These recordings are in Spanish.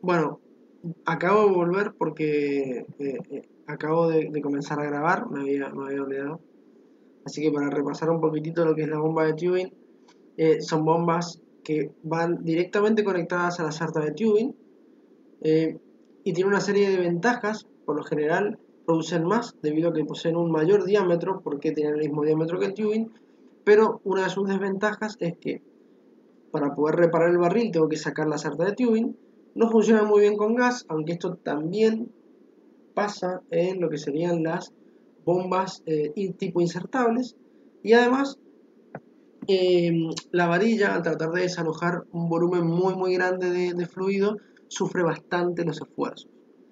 Bueno, acabo de volver porque acabo de comenzar a grabar, me había olvidado. Así que para repasar un poquitito lo que es la bomba de tubing, son bombas que van directamente conectadas a la sarta de tubing, y tiene una serie de ventajas. Por lo general producen más debido a que poseen un mayor diámetro porque tienen el mismo diámetro que el tubing, pero una de sus desventajas es que para poder reparar el barril tengo que sacar la sarta de tubing. No funciona muy bien con gas, aunque esto también pasa en lo que serían las bombas tipo insertables. Y además, la varilla, al tratar de desalojar un volumen muy grande de fluido, sufre bastante los esfuerzos.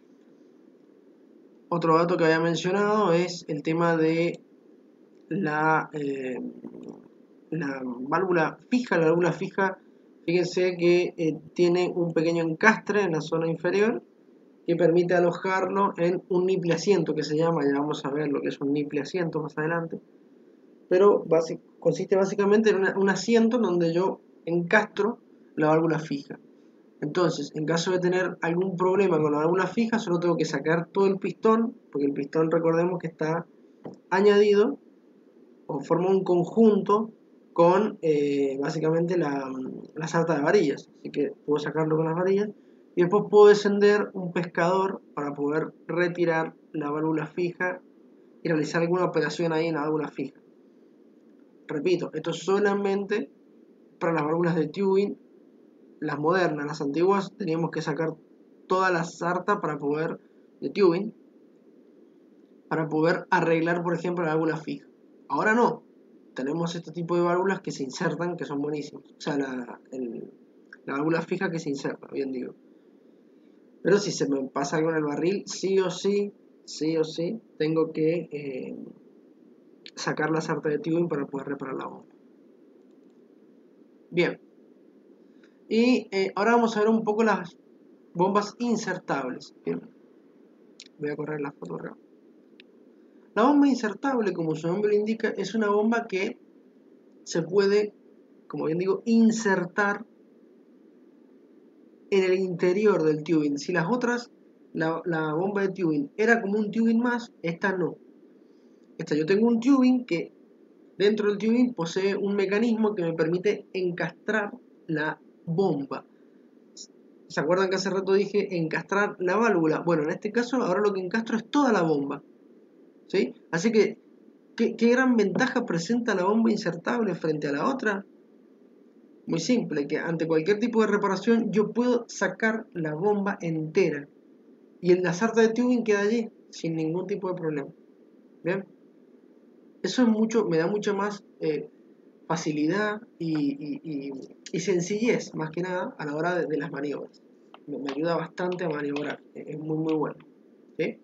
Otro dato que había mencionado es el tema de la, la válvula fija. La válvula fija, fíjense que tiene un pequeño encastre en la zona inferior que permite alojarlo en un nipple asiento, que se llama. Ya vamos a ver lo que es un nipple asiento más adelante. Pero consiste básicamente en un asiento en donde yo encastro la válvula fija. Entonces, en caso de tener algún problema con la válvula fija, solo tengo que sacar todo el pistón, porque el pistón, recordemos que está añadido o forma un conjunto con básicamente la sarta de varillas. Así que puedo sacarlo con las varillas y después puedo descender un pescador para poder retirar la válvula fija y realizar alguna operación ahí en la válvula fija. Repito, esto es solamente para las válvulas de tubing, las modernas. Las antiguas teníamos que sacar toda la sarta de tubing para poder arreglar, por ejemplo, la válvula fija. Ahora no, tenemos este tipo de válvulas que se insertan, que son buenísimas. O sea, la válvula fija que se inserta, bien digo. Pero si se me pasa algo en el barril, sí o sí, tengo que sacar la sarta de tubing para poder reparar la bomba. Bien. Y ahora vamos a ver un poco las bombas insertables. Bien. Voy a correr la foto acá. La bomba insertable, como su nombre lo indica, es una bomba que se puede, como bien digo, insertar en el interior del tubing. Si las otras, la bomba de tubing era como un tubing más, esta no. Esta, yo tengo un tubing que dentro del tubing posee un mecanismo que me permite encastrar la bomba. ¿Se acuerdan que hace rato dije encastrar la válvula? Bueno, en este caso ahora lo que encastro es toda la bomba, ¿sí? Así que, ¿qué gran ventaja presenta la bomba insertable frente a la otra? Muy simple, que ante cualquier tipo de reparación yo puedo sacar la bomba entera y la sarta de tubing queda allí sin ningún tipo de problema. ¿Bien? Eso es mucho, me da mucha más facilidad y sencillez, más que nada, a la hora de las maniobras. Me ayuda bastante a maniobrar, es muy bueno. ¿Sí?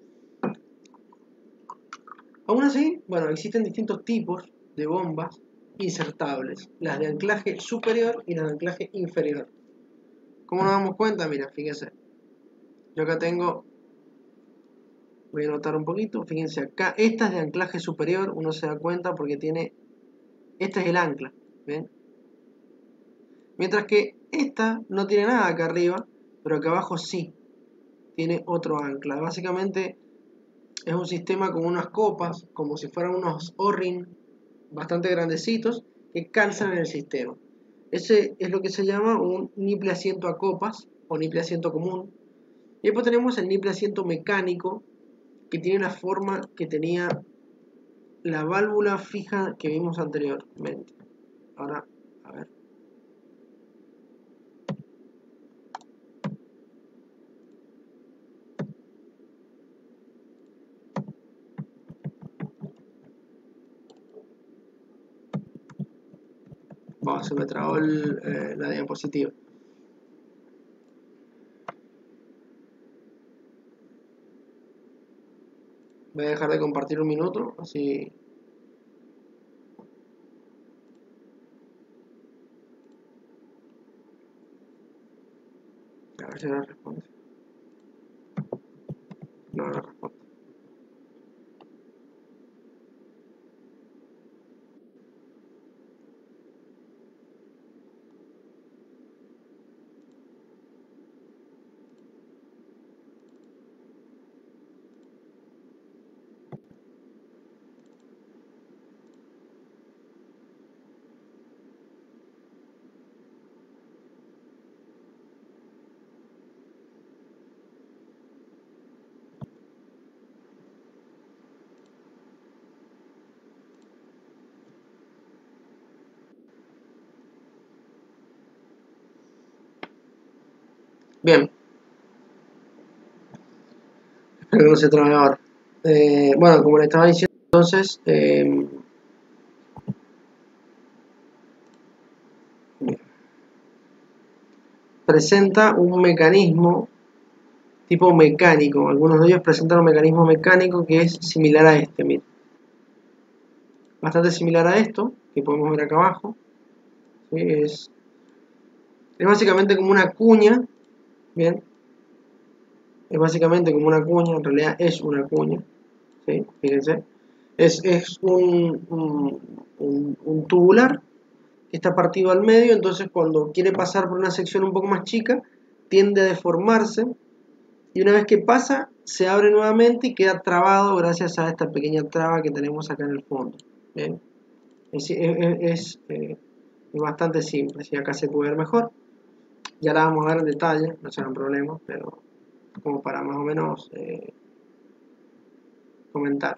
Aún así, bueno, existen distintos tipos de bombas insertables, las de anclaje superior y las de anclaje inferior. ¿Cómo nos damos cuenta? Mira, fíjense, yo acá tengo, voy a anotar un poquito, fíjense acá, esta es de anclaje superior, uno se da cuenta porque tiene, este es el ancla, ¿ven? Mientras que esta no tiene nada acá arriba, pero acá abajo sí, tiene otro ancla. Básicamente es un sistema con unas copas, como si fueran unos O-ring bastante grandecitos, que calzan en el sistema. Ese es lo que se llama un nipple asiento a copas, o nipple asiento común. Y después tenemos el nipple asiento mecánico, que tiene la forma que tenía la válvula fija que vimos anteriormente. Ahora, a ver. Bueno, se me trabó la diapositiva. Voy a dejar de compartir un minuto, así. A ver si ahora responde. No, no responde. Bien, espero que no se trabe ahora. Bueno, como le estaba diciendo, entonces, presenta un mecanismo tipo mecánico. Algunos de ellos presentan un mecanismo mecánico que es similar a este, miren. Bastante similar a esto, que podemos ver acá abajo. ¿Sí? Es básicamente como una cuña, bien. Es básicamente como una cuña, en realidad es una cuña, ¿sí? Fíjense. Es un tubular que está partido al medio, entonces cuando quiere pasar por una sección un poco más chica, tiende a deformarse y una vez que pasa, se abre nuevamente y queda trabado gracias a esta pequeña traba que tenemos acá en el fondo. ¿Bien? Es bastante simple, si acá se puede ver mejor. Ya la vamos a ver en detalle, no será un problema, pero como para más o menos comentar.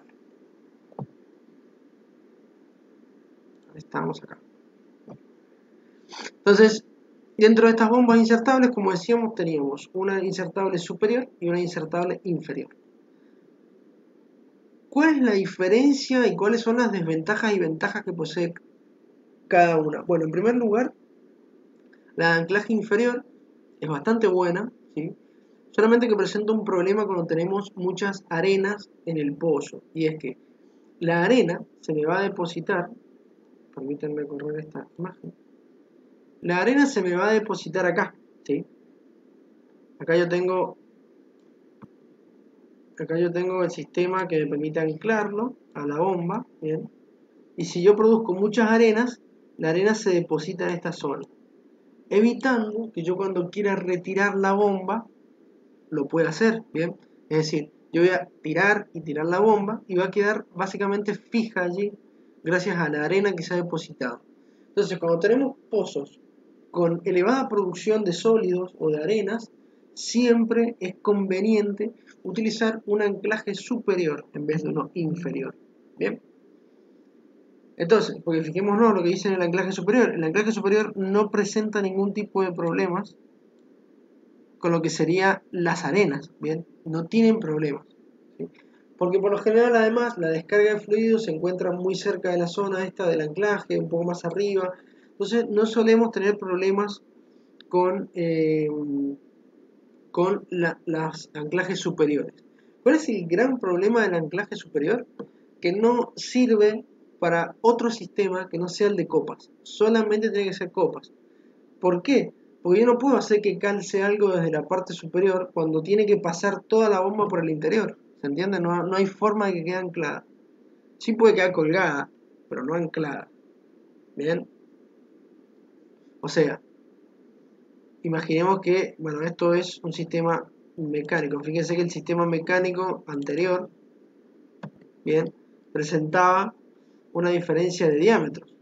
Estamos acá. Entonces, dentro de estas bombas insertables, como decíamos, teníamos una insertable superior y una insertable inferior. ¿Cuál es la diferencia y cuáles son las desventajas y ventajas que posee cada una? Bueno, en primer lugar, la de anclaje inferior es bastante buena, ¿sí? Solamente que presenta un problema cuando tenemos muchas arenas en el pozo, y es que la arena se me va a depositar, permítanme correr esta imagen, la arena se me va a depositar acá, ¿sí? Acá yo tengo el sistema que me permite anclarlo a la bomba, ¿bien? Y si yo produzco muchas arenas, la arena se deposita en esta zona, evitando que yo cuando quiera retirar la bomba lo pueda hacer, ¿bien? Es decir, yo voy a tirar y tirar la bomba y va a quedar básicamente fija allí gracias a la arena que se ha depositado. Entonces, cuando tenemos pozos con elevada producción de sólidos o de arenas, siempre es conveniente utilizar un anclaje superior en vez de uno inferior. ¿Bien? Entonces, porque fijémonos lo que dice en el anclaje superior. El anclaje superior no presenta ningún tipo de problemas con lo que serían las arenas, ¿bien? No tienen problemas, ¿sí? Porque por lo general, además, la descarga de fluidos se encuentra muy cerca de la zona esta del anclaje, un poco más arriba. Entonces, no solemos tener problemas con los anclajes superiores. ¿Cuál es el gran problema del anclaje superior? Que no sirve para otro sistema que no sea el de copas. Solamente tiene que ser copas. ¿Por qué? Porque yo no puedo hacer que calce algo desde la parte superior cuando tiene que pasar toda la bomba por el interior. ¿Se entiende? No hay forma de que quede anclada. Sí puede quedar colgada, pero no anclada. ¿Bien? O sea, imaginemos que, bueno, esto es un sistema mecánico. Fíjense que el sistema mecánico anterior, bien, presentaba una diferencia de diámetros.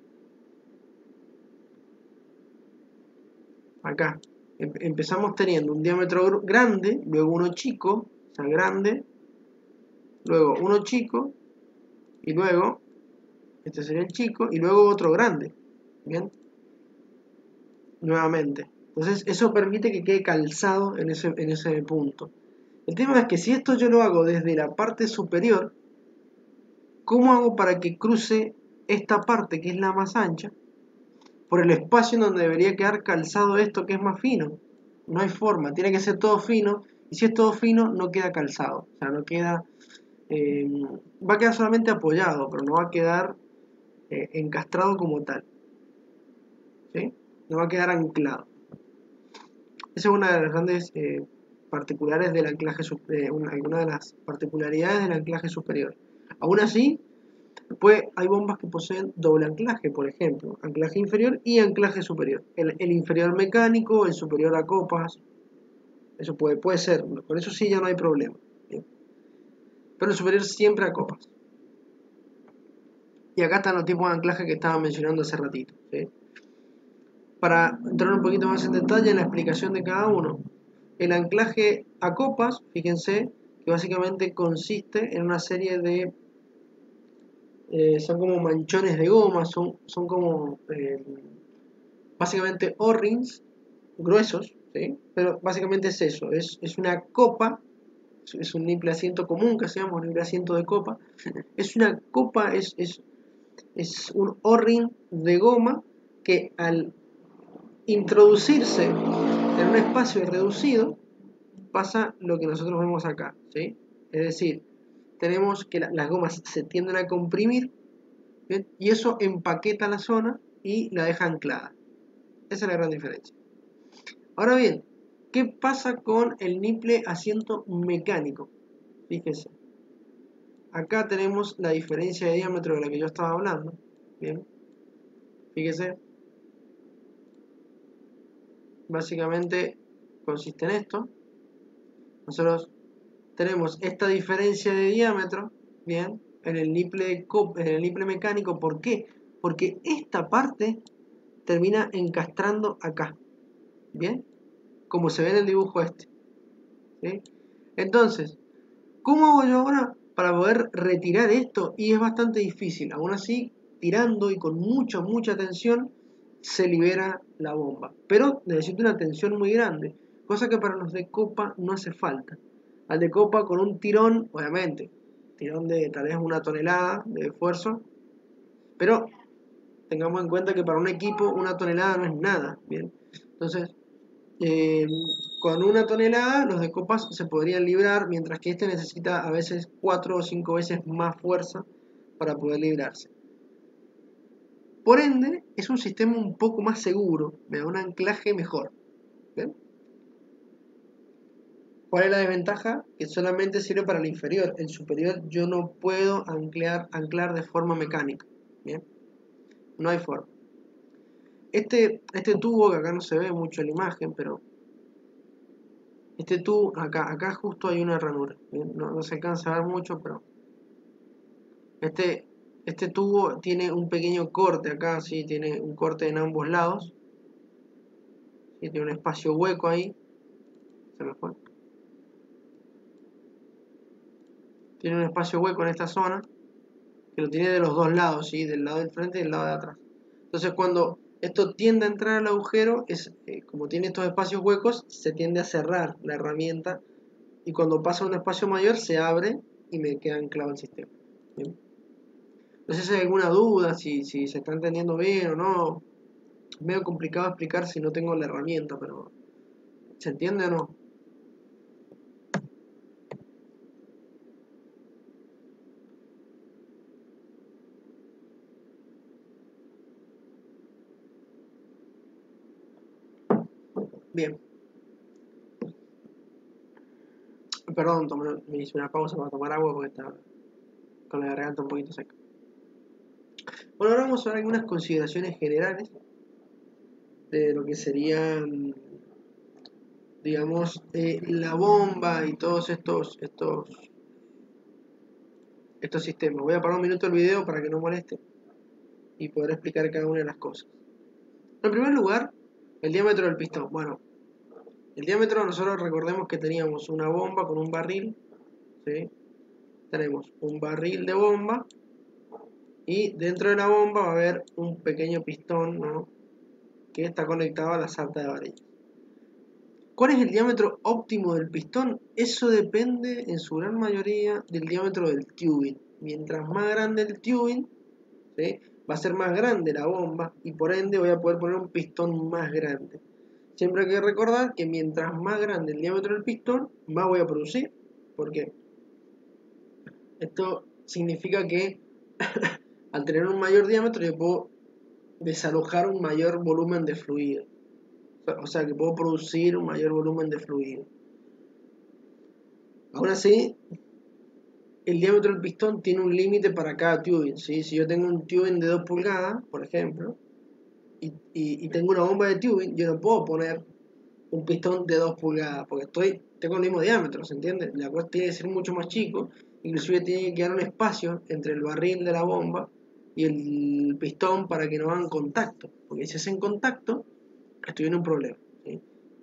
Acá empezamos teniendo un diámetro grande, luego uno chico, o sea, grande, luego uno chico, y luego, este sería el chico, y luego otro grande, ¿bien? Nuevamente. Entonces, eso permite que quede calzado en ese punto. El tema es que si esto yo lo hago desde la parte superior, ¿cómo hago para que cruce esta parte, que es la más ancha, por el espacio en donde debería quedar calzado esto que es más fino? No hay forma, tiene que ser todo fino, y si es todo fino, no queda calzado, o sea, no queda, va a quedar solamente apoyado, pero no va a quedar encastrado como tal, ¿sí? No va a quedar anclado. Esa es una de las grandes particulares del anclaje, alguna de las particularidades del anclaje superior. Aún así, hay bombas que poseen doble anclaje, por ejemplo, anclaje inferior y anclaje superior. El inferior mecánico, el superior a copas, eso puede ser, con eso sí ya no hay problema, ¿bien? Pero el superior siempre a copas. Y acá están los tipos de anclaje que estaba mencionando hace ratito, ¿sí? Para entrar un poquito más en detalle en la explicación de cada uno, el anclaje a copas, fíjense que básicamente consiste en una serie de, son como manchones de goma, son como básicamente O-rings gruesos, ¿sí? Pero básicamente es eso, es una copa, es un nipple asiento común que se llama un nipple asiento de copa, es una copa, es un O-ring de goma que al introducirse en un espacio reducido pasa lo que nosotros vemos acá, ¿sí? Es decir, tenemos que las gomas se tienden a comprimir, ¿bien? Y eso empaqueta la zona y la deja anclada. Esa es la gran diferencia. Ahora bien, ¿qué pasa con el nipple asiento mecánico? Fíjense, acá tenemos la diferencia de diámetro de la que yo estaba hablando. Bien, fíjese, básicamente consiste en esto. Nosotros tenemos esta diferencia de diámetro, bien, en el nipple mecánico. ¿Por qué? Porque esta parte termina encastrando acá, bien, como se ve en el dibujo este, ¿sí? Entonces, ¿cómo hago yo ahora para poder retirar esto? Y es bastante difícil. Aún así, tirando y con mucha tensión, se libera la bomba. Pero necesita una tensión muy grande, cosa que para los de copa no hace falta. Al de copa con un tirón, obviamente, tirón de tal vez 1 tonelada de esfuerzo, pero tengamos en cuenta que para un equipo 1 tonelada no es nada, ¿bien? Entonces, eh, con 1 tonelada los de copas se podrían librar, mientras que este necesita a veces 4 o 5 veces más fuerza para poder librarse. Por ende, es un sistema un poco más seguro, me da un anclaje mejor. ¿Ven? ¿Cuál es la desventaja? Que solamente sirve para el inferior. El superior yo no puedo anclar de forma mecánica. ¿Bien? No hay forma. Este tubo, que acá no se ve mucho en la imagen, pero este tubo, acá justo hay una ranura. ¿Bien? No se alcanza a ver mucho, pero este tubo tiene un pequeño corte acá, ¿sí? Tiene un corte en ambos lados. ¿Sí? Tiene un espacio hueco ahí. Se me fue. Tiene un espacio hueco en esta zona, que lo tiene de los dos lados, ¿sí? Del lado del frente y del lado de atrás. Entonces cuando esto tiende a entrar al agujero, como tiene estos espacios huecos, se tiende a cerrar la herramienta y cuando pasa a un espacio mayor se abre y me queda anclado el sistema. ¿Bien? No sé si hay alguna duda, si se está entendiendo bien o no. Es medio complicado explicar si no tengo la herramienta, pero ¿se entiende o no? Bien. Perdón, me hice una pausa para tomar agua porque estaba con la garganta un poquito seca. Bueno, ahora vamos a ver algunas consideraciones generales de lo que serían, digamos, la bomba y todos estos sistemas. Voy a parar un minuto el video para que no moleste y poder explicar cada una de las cosas. En primer lugar, el diámetro del pistón. Bueno, el diámetro, nosotros recordemos que teníamos una bomba con un barril, ¿sí? Tenemos un barril de bomba y dentro de la bomba va a haber un pequeño pistón, ¿no? Que está conectado a la sarta de varillas. ¿Cuál es el diámetro óptimo del pistón? Eso depende en su gran mayoría del diámetro del tubing. Mientras más grande el tubing, ¿sí? Va a ser más grande la bomba y por ende voy a poder poner un pistón más grande. Siempre hay que recordar que mientras más grande el diámetro del pistón, más voy a producir. ¿Por qué? Esto significa que al tener un mayor diámetro yo puedo desalojar un mayor volumen de fluido. O sea que puedo producir un mayor volumen de fluido. Aún así, el diámetro del pistón tiene un límite para cada tubing, ¿sí? Si yo tengo un tubing de 2 pulgadas, por ejemplo, y tengo una bomba de tubing, yo no puedo poner un pistón de 2 pulgadas, porque tengo el mismo diámetro, ¿se entiende? La cosa tiene que ser mucho más chico, inclusive tiene que quedar un espacio entre el barril de la bomba y el pistón para que no hagan contacto, porque si hacen contacto, estoy en un problema, ¿sí?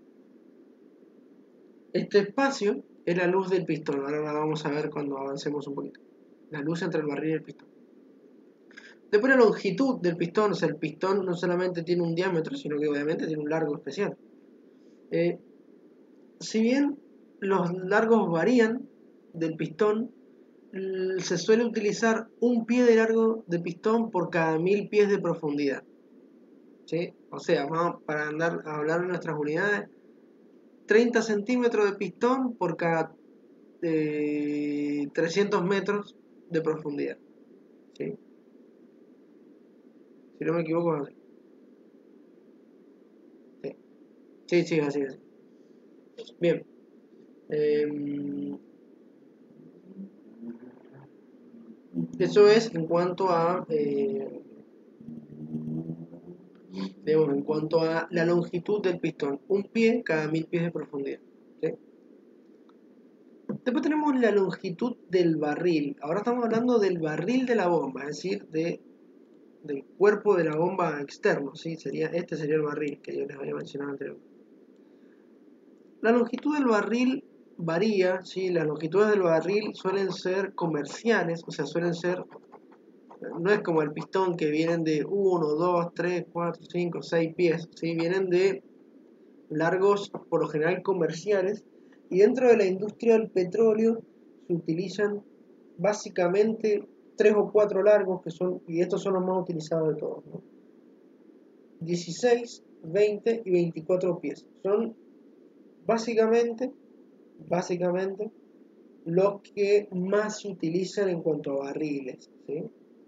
Este espacio es la luz del pistón, ahora la vamos a ver cuando avancemos un poquito. La luz entre el barril y el pistón. Después la longitud del pistón, o sea, el pistón no solamente tiene un diámetro, sino que obviamente tiene un largo especial. Eh, si bien los largos varían del pistón, se suele utilizar un pie de largo de pistón por cada 1000 pies de profundidad. ¿Sí? O sea, vamos, para andar a hablar en nuestras unidades, 30 centímetros de pistón por cada 300 metros de profundidad. ¿Sí? Si no me equivoco, así. Sí, sí, sí, así es. Bien. Eso es en cuanto a, digamos, en cuanto a la longitud del pistón. Un pie cada 1000 pies de profundidad. ¿Sí? Después tenemos la longitud del barril. Ahora estamos hablando del barril de la bomba, es decir, del cuerpo de la bomba externo. ¿Sí? Este sería el barril que yo les había mencionado anteriormente. La longitud del barril varía, ¿sí? Las longitudes del barril suelen ser comerciales, o sea, suelen ser, no es como el pistón que vienen de 1, 2, 3, 4, 5, 6 pies, ¿sí? Vienen de largos, por lo general comerciales, y dentro de la industria del petróleo se utilizan básicamente 3 o 4 largos, que son, y estos son los más utilizados de todos, ¿no? 16, 20 y 24 pies. Son básicamente, básicamente los que más se utilizan en cuanto a barriles, ¿sí?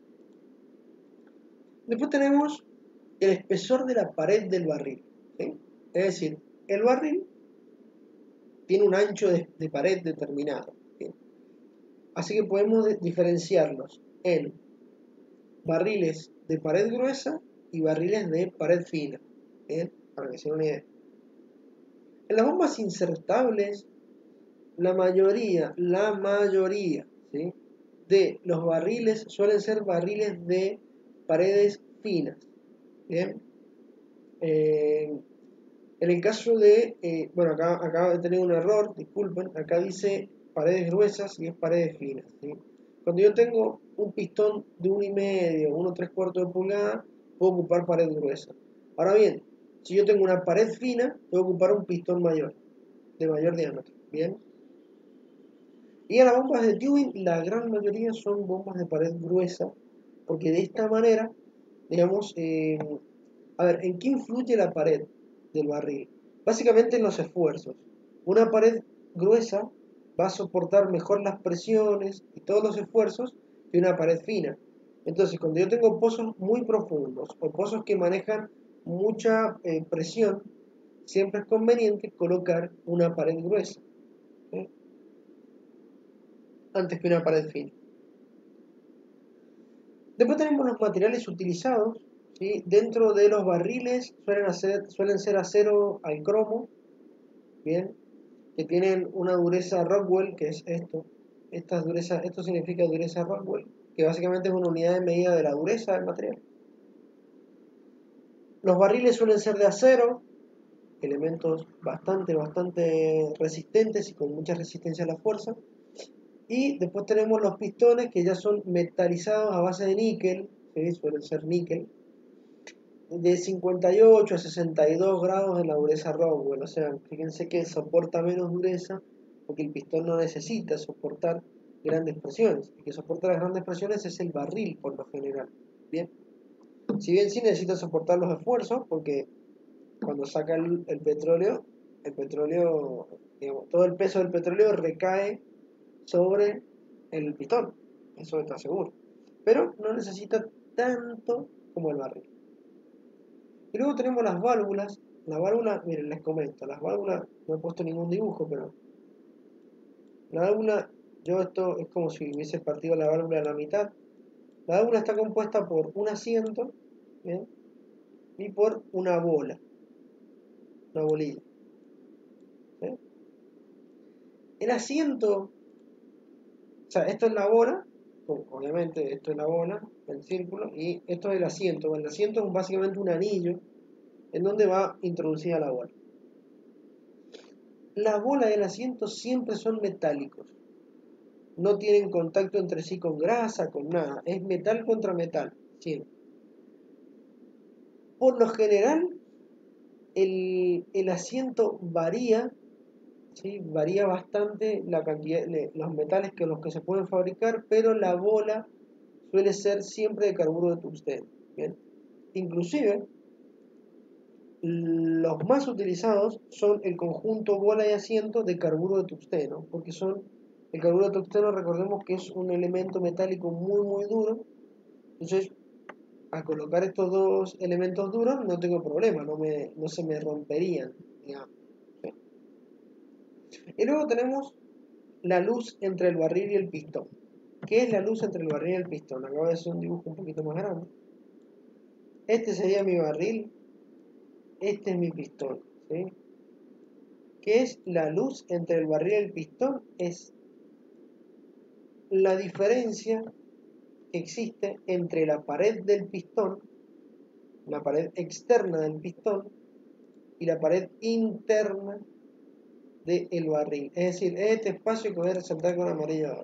Después tenemos el espesor de la pared del barril, ¿sí? Es decir, el barril tiene un ancho de pared determinado, ¿sí? Así que podemos diferenciarlos en barriles de pared gruesa y barriles de pared fina, ¿bien? Para que se den una idea. En las bombas insertables, la mayoría, ¿sí? De los barriles suelen ser barriles de paredes finas, ¿bien? En el caso de, bueno, acá he tenido un error, disculpen, acá dice paredes gruesas y es paredes finas, ¿sí? Cuando yo tengo un pistón de 1,5, 1,3/4 de pulgada, puedo ocupar pared gruesa. Ahora bien, si yo tengo una pared fina, puedo ocupar un pistón mayor, de mayor diámetro, ¿bien? Y a las bombas de tubing, la gran mayoría son bombas de pared gruesa, porque de esta manera, digamos, a ver, ¿en qué influye la pared del barril? Básicamente en los esfuerzos. Una pared gruesa va a soportar mejor las presiones y todos los esfuerzos que una pared fina. Entonces, cuando yo tengo pozos muy profundos o pozos que manejan mucha presión, siempre es conveniente colocar una pared gruesa, ¿sí? Antes que una pared fina. Después tenemos los materiales utilizados, ¿sí? Dentro de los barriles suelen ser acero al cromo, ¿bien? Que tienen una dureza Rockwell, que es esto. Esto significa dureza Rockwell, que básicamente es una unidad de medida de la dureza del material. Los barriles suelen ser de acero, elementos bastante resistentes y con mucha resistencia a la fuerza. Y después tenemos los pistones que ya son metalizados a base de níquel, ¿sí? Suelen ser níquel, de 58 a 62 grados de la dureza Rockwell. O sea, fíjense que soporta menos dureza porque el pistón no necesita soportar grandes presiones. El que soporta las grandes presiones es el barril por lo general. Bien, si bien sí necesita soportar los esfuerzos porque cuando saca el petróleo, digamos, todo el peso del petróleo recae sobre el pistón, eso está seguro, pero no necesita tanto como el barril. Y luego tenemos las válvulas. La válvula, miren, les comento, las válvulas, no he puesto ningún dibujo, pero la válvula, yo esto es como si hubiese partido la válvula a la mitad. La válvula está compuesta por un asiento, ¿bien? Y por una bola, una bolilla, ¿sí? El asiento, o sea, esto es la bola, obviamente esto es la bola, el círculo, y esto es el asiento. El asiento es básicamente un anillo en donde va introducida la bola. La bola y el asiento siempre son metálicos. No tienen contacto entre sí con grasa, con nada. Es metal contra metal, siempre. Por lo general, el asiento varía, ¿sí? Varía bastante la cantidad de los metales que los que se pueden fabricar, pero la bola suele ser siempre de carburo de tungsteno. ¿Bien? Inclusive, los más utilizados son el conjunto bola y asiento de carburo de tungsteno, porque el carburo de tungsteno, recordemos que es un elemento metálico muy duro. Entonces, al colocar estos dos elementos duros no tengo problema, no se me romperían, digamos. ¿Sí? Y luego tenemos la luz entre el barril y el pistón. ¿Qué es la luz entre el barril y el pistón? Acabo de hacer un dibujo un poquito más grande. Este sería mi barril, este es mi pistón, ¿sí? ¿Qué es la luz entre el barril y el pistón? Es la diferencia que existe entre la pared del pistón, la pared externa del pistón, y la pared interna del barril. Es decir, este espacio que voy a resaltar con amarillo ahora.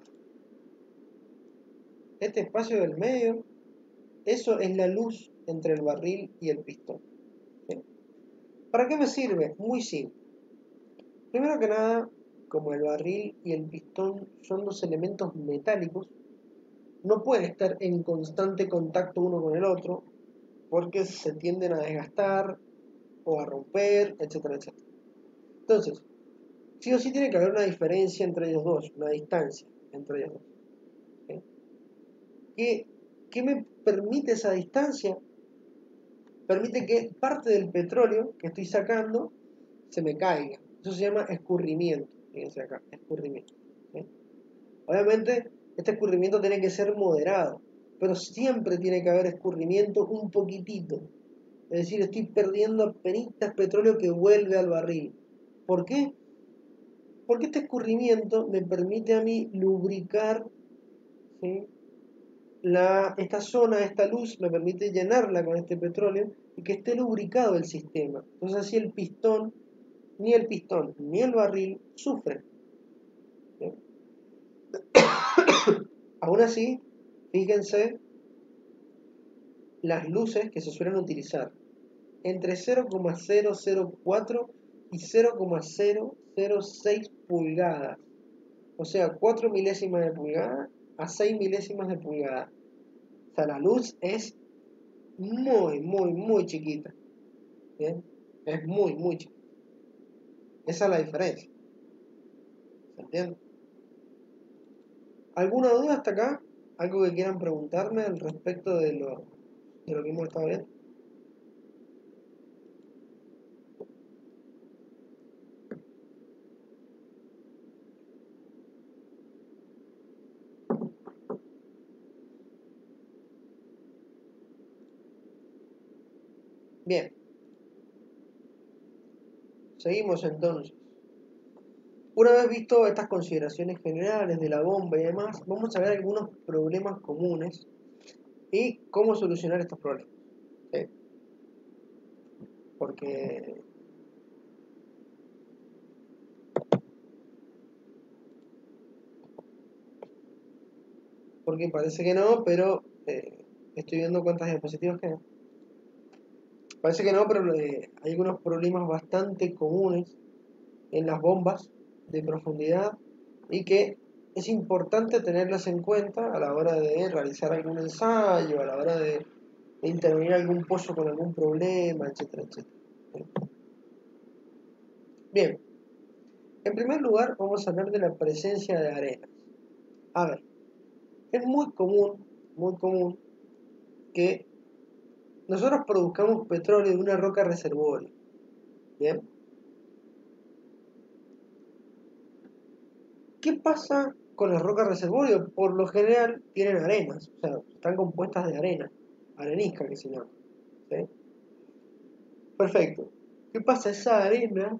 Este espacio del medio, eso es la luz entre el barril y el pistón. ¿Sí? ¿Para qué me sirve? Muy simple. Primero que nada, como el barril y el pistón son dos elementos metálicos, no pueden estar en constante contacto uno con el otro, porque se tienden a desgastar o a romper, etcétera, etcétera. Entonces, sí o sí tiene que haber una diferencia entre ellos dos, una distancia entre ellos dos. ¿Sí? ¿Qué me permite esa distancia? Permite que parte del petróleo que estoy sacando se me caiga. Eso se llama escurrimiento. Fíjense acá, escurrimiento. ¿Sí? Obviamente, este escurrimiento tiene que ser moderado, pero siempre tiene que haber escurrimiento un poquitito. Es decir, estoy perdiendo apenas petróleo que vuelve al barril. ¿Por qué? Porque este escurrimiento me permite a mí lubricar, ¿sí? Esta zona, esta luz, me permite llenarla con este petróleo y que esté lubricado el sistema. Entonces así ni el pistón ni el barril sufren. ¿Sí? Aún así, fíjense las luces que se suelen utilizar. Entre 0,004 y 0,006 pulgadas. O sea, 4 milésimas de pulgada a 6 milésimas de pulgada. O sea, la luz es muy chiquita. ¿Bien? Es muy chiquita. Esa es la diferencia. ¿Se entiende? ¿Alguna duda hasta acá? ¿Algo que quieran preguntarme al respecto de lo que hemos estado viendo? Bien. Seguimos entonces. Una vez visto estas consideraciones generales de la bomba y demás, vamos a ver algunos problemas comunes y cómo solucionar estos problemas. ¿Sí? Porque parece que no, pero estoy viendo cuántas diapositivas quedan. Parece que no, pero hay algunos problemas bastante comunes en las bombas de profundidad y que es importante tenerlas en cuenta a la hora de realizar algún ensayo, a la hora de intervenir algún pozo con algún problema, etcétera, etcétera. Bien, en primer lugar vamos a hablar de la presencia de arenas. A ver, es muy común que nosotros produzcamos petróleo de una roca reservorio. Bien. ¿Qué pasa con las rocas reservorio? Por lo general tienen arenas, o sea, están compuestas de arena, arenisca que se llama. ¿Sí? Perfecto. ¿Qué pasa? Esa arena,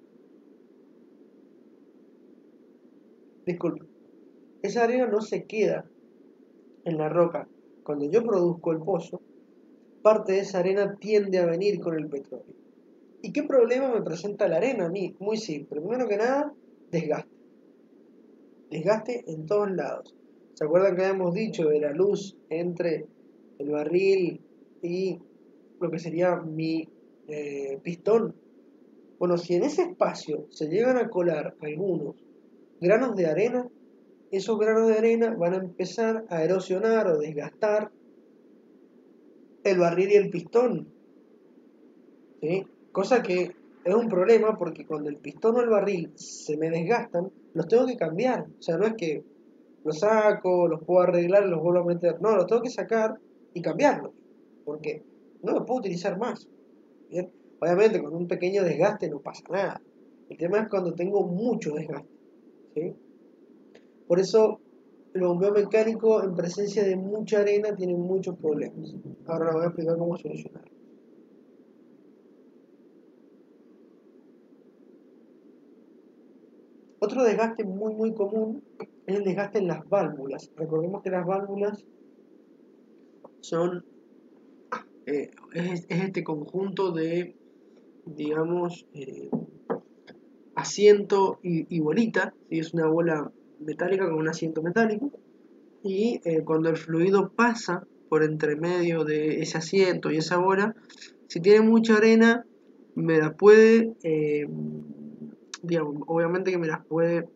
disculpe, esa arena no se queda en la roca. Cuando yo produzco el pozo, parte de esa arena tiende a venir con el petróleo. ¿Y qué problema me presenta la arena a mí? Muy simple. Primero que nada, desgaste. Desgaste en todos lados. ¿Se acuerdan que habíamos dicho de la luz entre el barril y lo que sería mi pistón? Bueno, si en ese espacio se llegan a colar algunos granos de arena, esos granos de arena van a empezar a erosionar o desgastar el barril y el pistón, ¿sí? Cosa que es un problema porque cuando el pistón o el barril se me desgastan, los tengo que cambiar. O sea, no es que los saco, los puedo arreglar y los vuelvo a meter. No, los tengo que sacar y cambiarlos, porque no los puedo utilizar más. ¿Bien? Obviamente con un pequeño desgaste no pasa nada. El tema es cuando tengo mucho desgaste, ¿sí? Por eso el bombeo mecánico en presencia de mucha arena tiene muchos problemas. Ahora les voy a explicar cómo solucionar. Otro desgaste muy común es el desgaste en las válvulas. Recordemos que las válvulas son es este conjunto de, digamos, asiento y bolita, ¿sí? Es una bola metálica con un asiento metálico, y cuando el fluido pasa por entre medio de ese asiento y esa bola, si tiene mucha arena, me la puede, digamos, obviamente que me las puede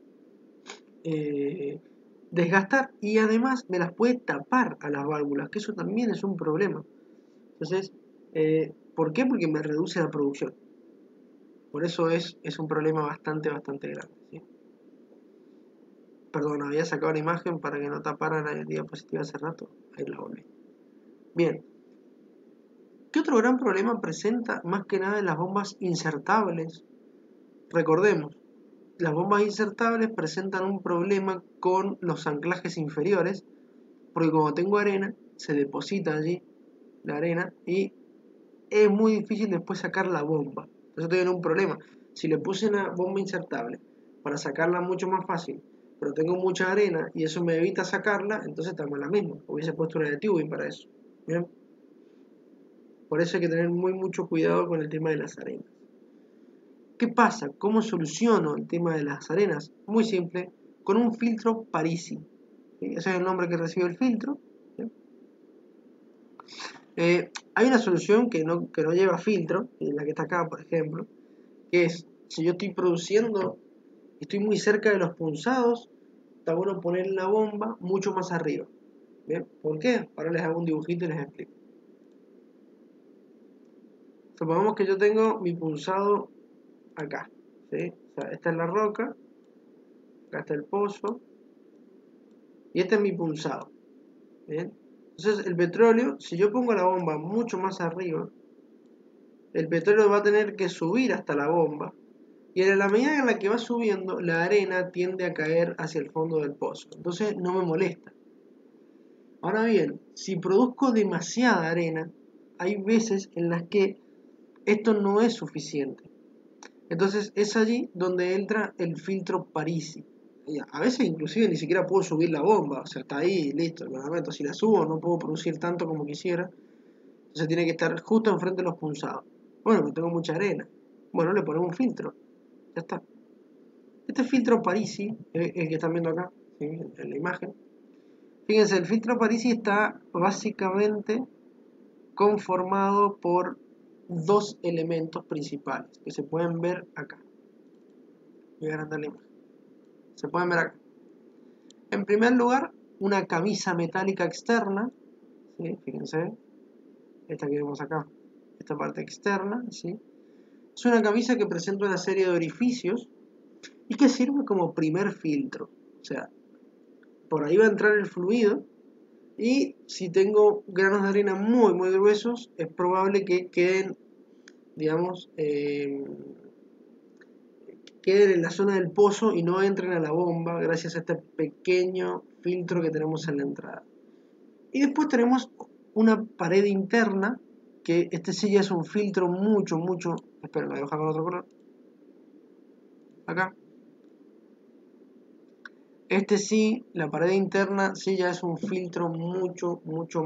eh, desgastar, y además me las puede tapar a las válvulas, que eso también es un problema. Entonces, ¿por qué? Porque me reduce la producción. Por eso es un problema bastante grande, ¿sí? Perdón, había sacado la imagen para que no tapara la diapositiva hace rato. Ahí la volví. Bien. ¿Qué otro gran problema presenta más que nada en las bombas insertables? Recordemos, las bombas insertables presentan un problema con los anclajes inferiores, porque como tengo arena, se deposita allí la arena y es muy difícil después sacar la bomba. Entonces tengo un problema. Si le puse una bomba insertable para sacarla mucho más fácil, pero tengo mucha arena y eso me evita sacarla, entonces estamos en la misma. Hubiese puesto una de tubing para eso. ¿Bien? Por eso hay que tener mucho cuidado con el tema de las arenas. ¿Qué pasa? ¿Cómo soluciono el tema de las arenas? Muy simple, con un filtro Parisi. ¿Sí? Ese es el nombre que recibe el filtro. ¿Sí? Hay una solución que no lleva filtro, la que está acá, por ejemplo, que es, si yo estoy produciendo, estoy muy cerca de los punzados, está bueno poner la bomba mucho más arriba. ¿Bien? ¿Por qué? Ahora les hago un dibujito y les explico. Supongamos que yo tengo mi punzado acá, ¿sí? O sea, esta es la roca, acá está el pozo, y este es mi punzado. ¿Bien? Entonces el petróleo, si yo pongo la bomba mucho más arriba, el petróleo va a tener que subir hasta la bomba, y en la medida en la que va subiendo, la arena tiende a caer hacia el fondo del pozo. Entonces no me molesta. Ahora bien, si produzco demasiada arena, hay veces en las que esto no es suficiente. Entonces es allí donde entra el filtro Parisi. A veces inclusive ni siquiera puedo subir la bomba, o sea, está ahí, listo, lo lamento. Si la subo no puedo producir tanto como quisiera, entonces tiene que estar justo enfrente de los punzados. Bueno, pero tengo mucha arena. Bueno, le ponemos un filtro, ya está. Este filtro Parisi, el que están viendo acá, ¿sí? En la imagen, fíjense, el filtro Parisi está básicamente conformado por dos elementos principales que se pueden ver acá. Voy a agrandar la imagen. Se pueden ver acá. En primer lugar, una camisa metálica externa, ¿sí? Fíjense, esta que vemos acá, esta parte externa, ¿sí? Es una camisa que presenta una serie de orificios y que sirve como primer filtro. O sea, por ahí va a entrar el fluido, y si tengo granos de arena muy gruesos, es probable que queden, digamos, queden en la zona del pozo y no entren a la bomba gracias a este pequeño filtro que tenemos en la entrada. Y después tenemos una pared interna, que este sí ya es un filtro mucho, espera, lo voy a dejar con otro color, acá. Este sí, la pared interna sí ya es un filtro mucho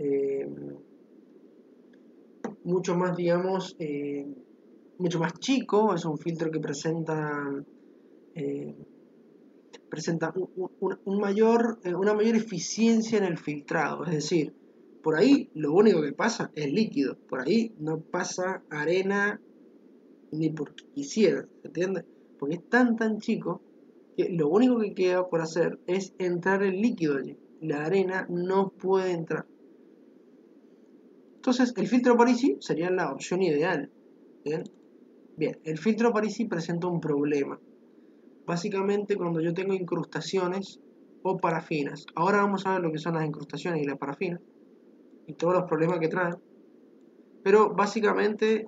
más, digamos, mucho más chico. Es un filtro que eh, presenta una mayor eficiencia en el filtrado. Es decir, por ahí lo único que pasa es líquido, por ahí no pasa arena ni porque quisiera, ¿se entiende? Porque es tan chico que lo único que queda por hacer es entrar el líquido allí. La arena no puede entrar. Entonces, el filtro Parisi sería la opción ideal. ¿Bien? Bien, el filtro Parisi presenta un problema. Básicamente, cuando yo tengo incrustaciones o parafinas. Ahora vamos a ver lo que son las incrustaciones y las parafinas y todos los problemas que traen. Pero básicamente,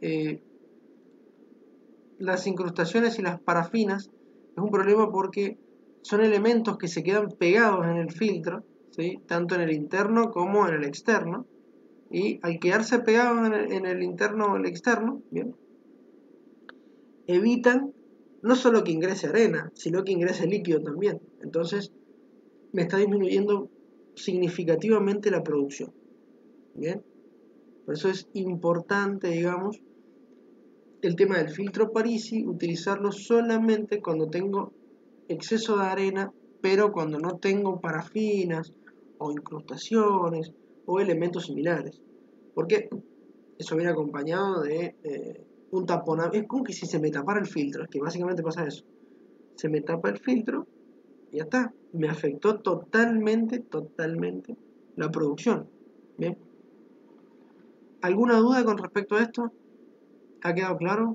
las incrustaciones y las parafinas es un problema porque son elementos que se quedan pegados en el filtro, ¿sí? Tanto en el interno como en el externo. Y al quedarse pegados en el interno o el externo, ¿bien? Evitan no solo que ingrese arena, sino que ingrese líquido también. Entonces me está disminuyendo significativamente la producción. ¿Bien? Por eso es importante, digamos, el tema del filtro Parisi, utilizarlo solamente cuando tengo exceso de arena, pero cuando no tengo parafinas o incrustaciones o elementos similares. Porque eso viene acompañado de un taponamiento. Es como que si se me tapara el filtro, es que básicamente pasa eso. Se me tapa el filtro y ya está. Me afectó totalmente la producción. ¿Bien? ¿Alguna duda con respecto a esto? ¿Ha quedado claro?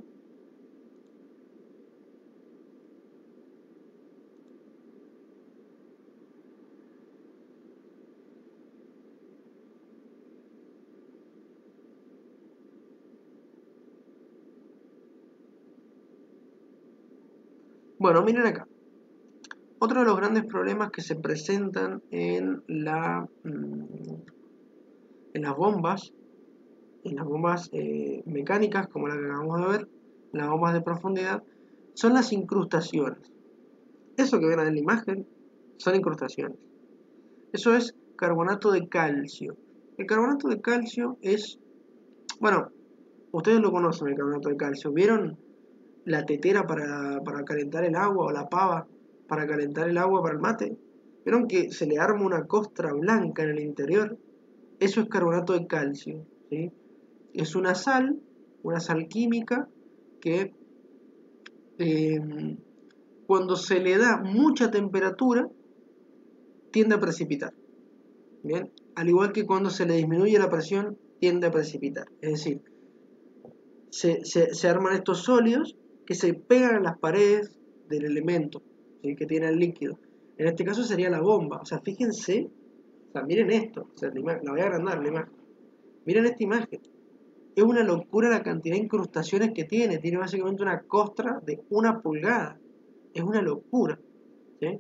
Bueno, miren acá. Otro de los grandes problemas que se presentan en en las bombas mecánicas, como la que acabamos de ver, las bombas de profundidad, son las incrustaciones. Eso que ven en la imagen son incrustaciones. Eso es carbonato de calcio. El carbonato de calcio es, bueno, ustedes lo conocen, el carbonato de calcio. ¿Vieron la tetera para calentar el agua o la pava para calentar el agua para el mate? ¿Vieron que se le arma una costra blanca en el interior? Eso es carbonato de calcio, ¿sí? Es una sal química que eh, cuando se le da mucha temperatura tiende a precipitar. ¿Bien? Al igual que cuando se le disminuye la presión tiende a precipitar. Es decir, se arman estos sólidos que se pegan a las paredes del elemento, ¿sí? Que tiene el líquido. En este caso sería la bomba. O sea, fíjense, o sea, miren esto. O sea, la voy a agrandar la imagen. Miren esta imagen. Es una locura la cantidad de incrustaciones que tiene. Tiene básicamente una costra de 1 pulgada. Es una locura. ¿Sí?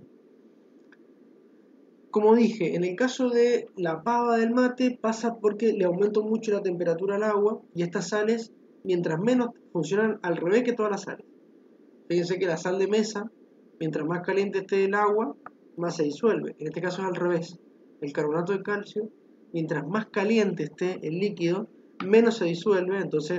Como dije, en el caso de la pava del mate pasa porque le aumento mucho la temperatura al agua y estas sales, mientras menos, funcionan al revés que todas las sales. Fíjense que la sal de mesa, mientras más caliente esté el agua, más se disuelve. En este caso es al revés. El carbonato de calcio, mientras más caliente esté el líquido, menos se disuelve, entonces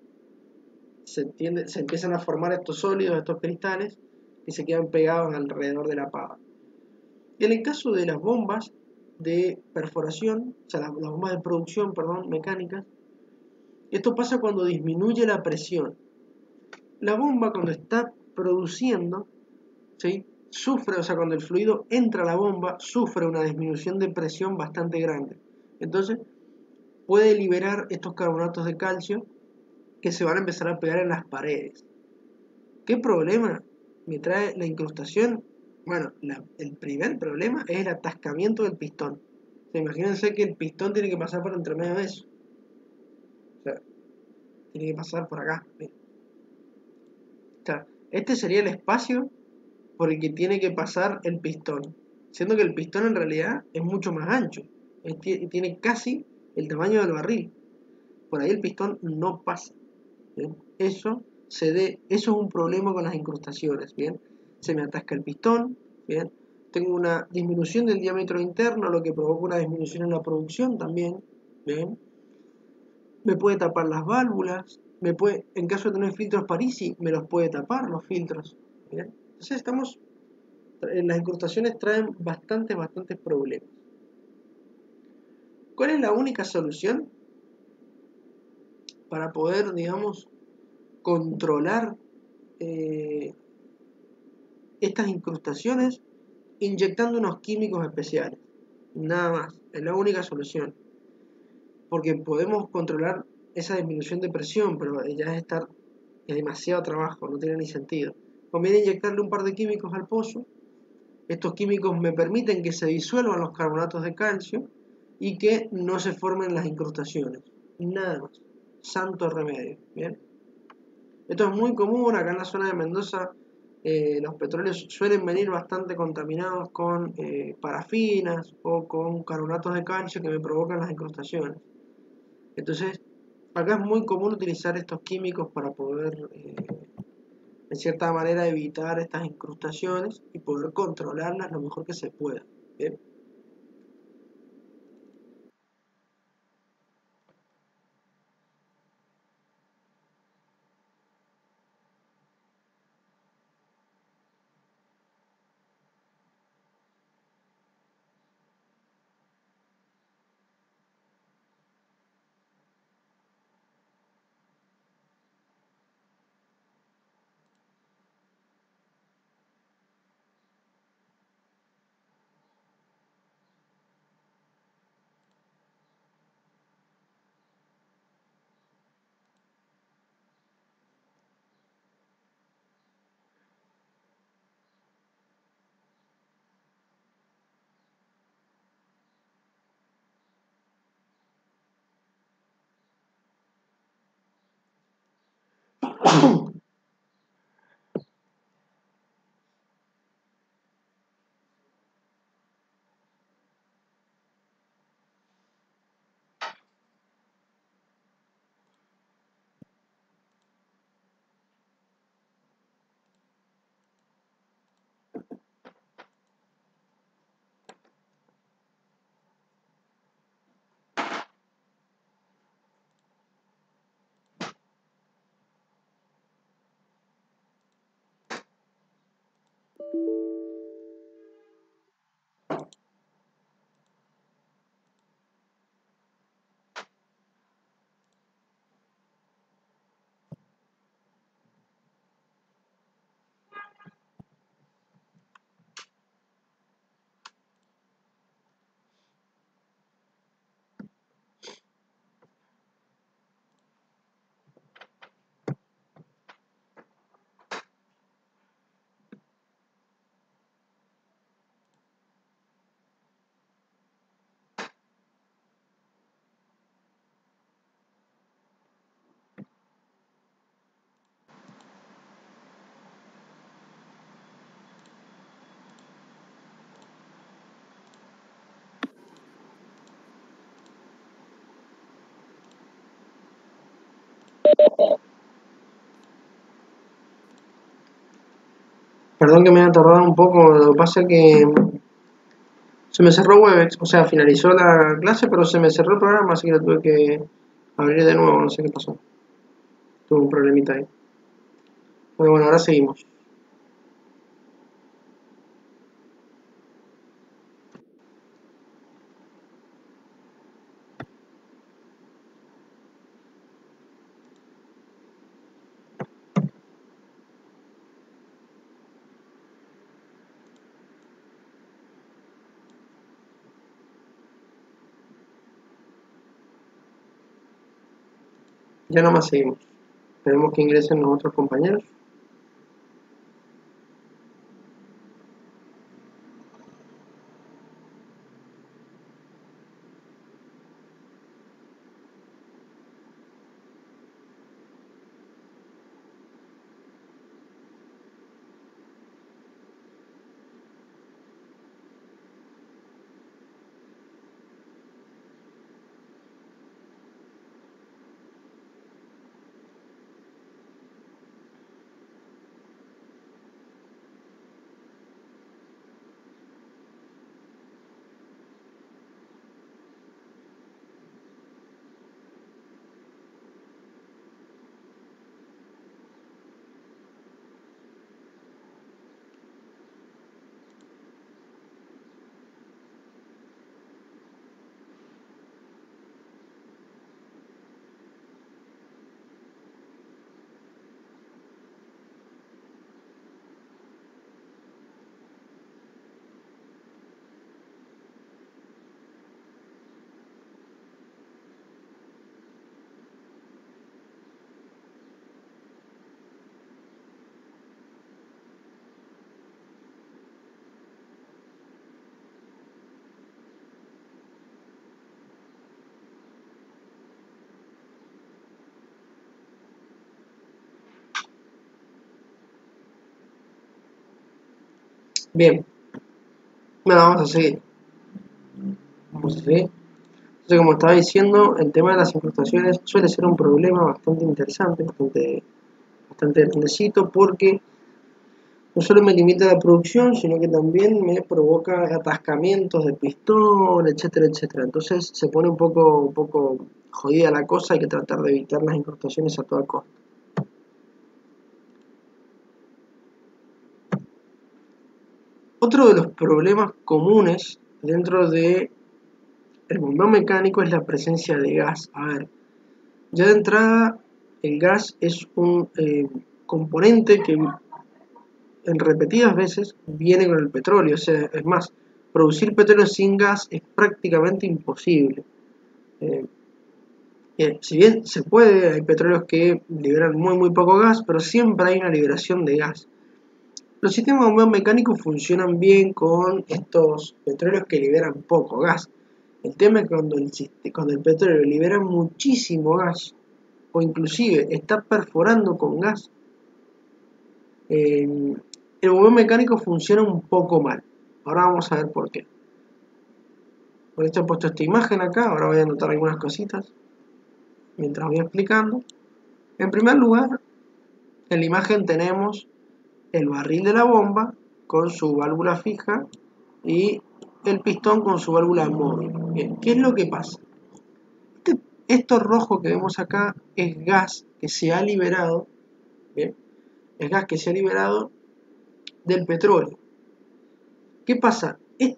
se empiezan a formar estos sólidos, estos cristales, y se quedan pegados alrededor de la pava. En el caso de las bombas de perforación, o sea, las bombas de producción, perdón, mecánicas, esto pasa cuando disminuye la presión. La bomba cuando está produciendo, ¿sí? Sufre, o sea, cuando el fluido entra a la bomba, sufre una disminución de presión bastante grande. Entonces, puede liberar estos carbonatos de calcio que se van a empezar a pegar en las paredes. ¿Qué problema me trae la incrustación? Bueno, el primer problema es el atascamiento del pistón. O sea, imagínense que el pistón tiene que pasar por entre medio de eso. O sea, tiene que pasar por acá. O sea, este sería el espacio por el que tiene que pasar el pistón. Siendo que el pistón en realidad es mucho más ancho. Tiene casi el tamaño del barril. Por ahí el pistón no pasa. ¿Bien? Eso es un problema con las incrustaciones. ¿Bien? Se me atasca el pistón. ¿Bien? Tengo una disminución del diámetro interno, lo que provoca una disminución en la producción también. ¿Bien? Me puede tapar las válvulas. En caso de tener filtros Parisi, me los puede tapar los filtros. ¿Bien? Entonces las incrustaciones traen bastantes problemas. ¿Cuál es la única solución para poder, digamos, controlar eh, estas incrustaciones inyectando unos químicos especiales. Nada más, es la única solución. Porque podemos controlar esa disminución de presión, pero ya es demasiado trabajo, no tiene ni sentido. Conviene inyectarle un par de químicos al pozo. Estos químicos me permiten que se disuelvan los carbonatos de calcio y que no se formen las incrustaciones. Nada más. Santo remedio. ¿Bien? Esto es muy común acá en la zona de Mendoza. Los petróleos suelen venir bastante contaminados con parafinas o con carbonatos de calcio que me provocan las incrustaciones. Entonces, acá es muy común utilizar estos químicos para poder, en cierta manera, evitar estas incrustaciones y poder controlarlas lo mejor que se pueda. ¿Bien? Perdón que me haya tardado un poco, lo que pasa es que se me cerró Webex, o sea, finalizó la clase, pero se me cerró el programa, así que lo tuve que abrir de nuevo, no sé qué pasó. Tuve un problemita ahí. Pero bueno, ahora seguimos. Ya nomás seguimos. Esperemos que ingresen los otros compañeros. Bien, bueno, vamos a seguir. Vamos a seguir. Entonces, como estaba diciendo, el tema de las incrustaciones suele ser un problema bastante interesante, bastante grandecito, porque no solo me limita la producción, sino que también me provoca atascamientos de pistón, etcétera, etcétera. Entonces se pone un poco jodida la cosa, hay que tratar de evitar las incrustaciones a toda costa. Otro de los problemas comunes dentro de el bombeo mecánico es la presencia de gas. A ver, ya de entrada el gas es un componente que en repetidas veces viene con el petróleo. O sea, es más, producir petróleo sin gas es prácticamente imposible. Eh, si bien se puede, hay petróleos que liberan muy poco gas, pero siempre hay una liberación de gas. Los sistemas de bombeo mecánico funcionan bien con estos petróleos que liberan poco gas. El tema es que cuando el petróleo libera muchísimo gas, o inclusive está perforando con gas, el bombeo mecánico funciona un poco mal. Ahora vamos a ver por qué. Por esto he puesto esta imagen acá, ahora voy a anotar algunas cositas mientras voy explicando. En primer lugar, en la imagen tenemos el barril de la bomba con su válvula fija y el pistón con su válvula móvil. Bien, ¿qué es lo que pasa? Esto rojo que vemos acá es gas que se ha liberado, ¿bien? Es gas que se ha liberado del petróleo. ¿Qué pasa?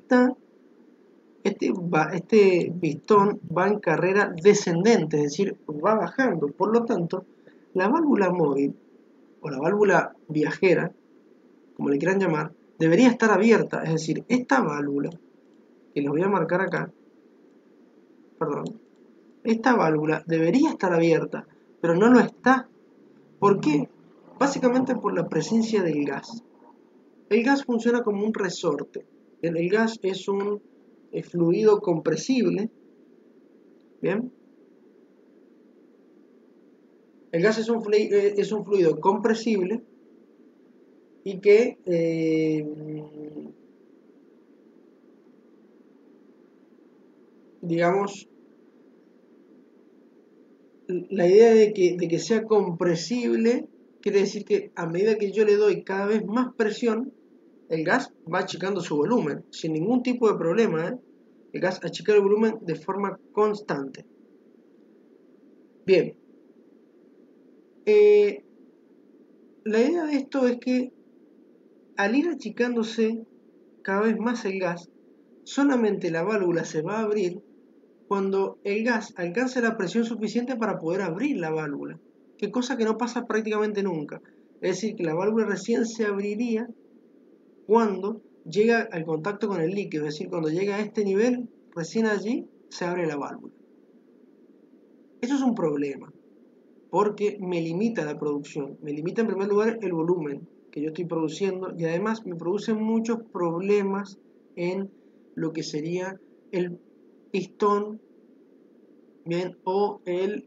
Este pistón va en carrera descendente, es decir, va bajando. Por lo tanto, la válvula móvil o la válvula viajera, como le quieran llamar, debería estar abierta. Es decir, esta válvula, que les voy a marcar acá, perdón, esta válvula debería estar abierta, pero no lo está. ¿Por qué? Básicamente por la presencia del gas. El gas funciona como un resorte. El gas es un fluido compresible. ¿Bien? El gas es un fluido compresible y que, digamos, la idea de que sea compresible quiere decir que a medida que yo le doy cada vez más presión, el gas va achicando su volumen, sin ningún tipo de problema, ¿eh? El gas achica el volumen de forma constante. Bien, eh, la idea de esto es que al ir achicándose cada vez más el gas, solamente la válvula se va a abrir cuando el gas alcance la presión suficiente para poder abrir la válvula, que cosa que no pasa prácticamente nunca. Es decir, que la válvula recién se abriría cuando llega al contacto con el líquido, es decir, cuando llega a este nivel, recién allí se abre la válvula. Eso es un problema, porque me limita la producción, me limita en primer lugar el volumen que yo estoy produciendo y además me produce muchos problemas en lo que sería el pistón, bien, o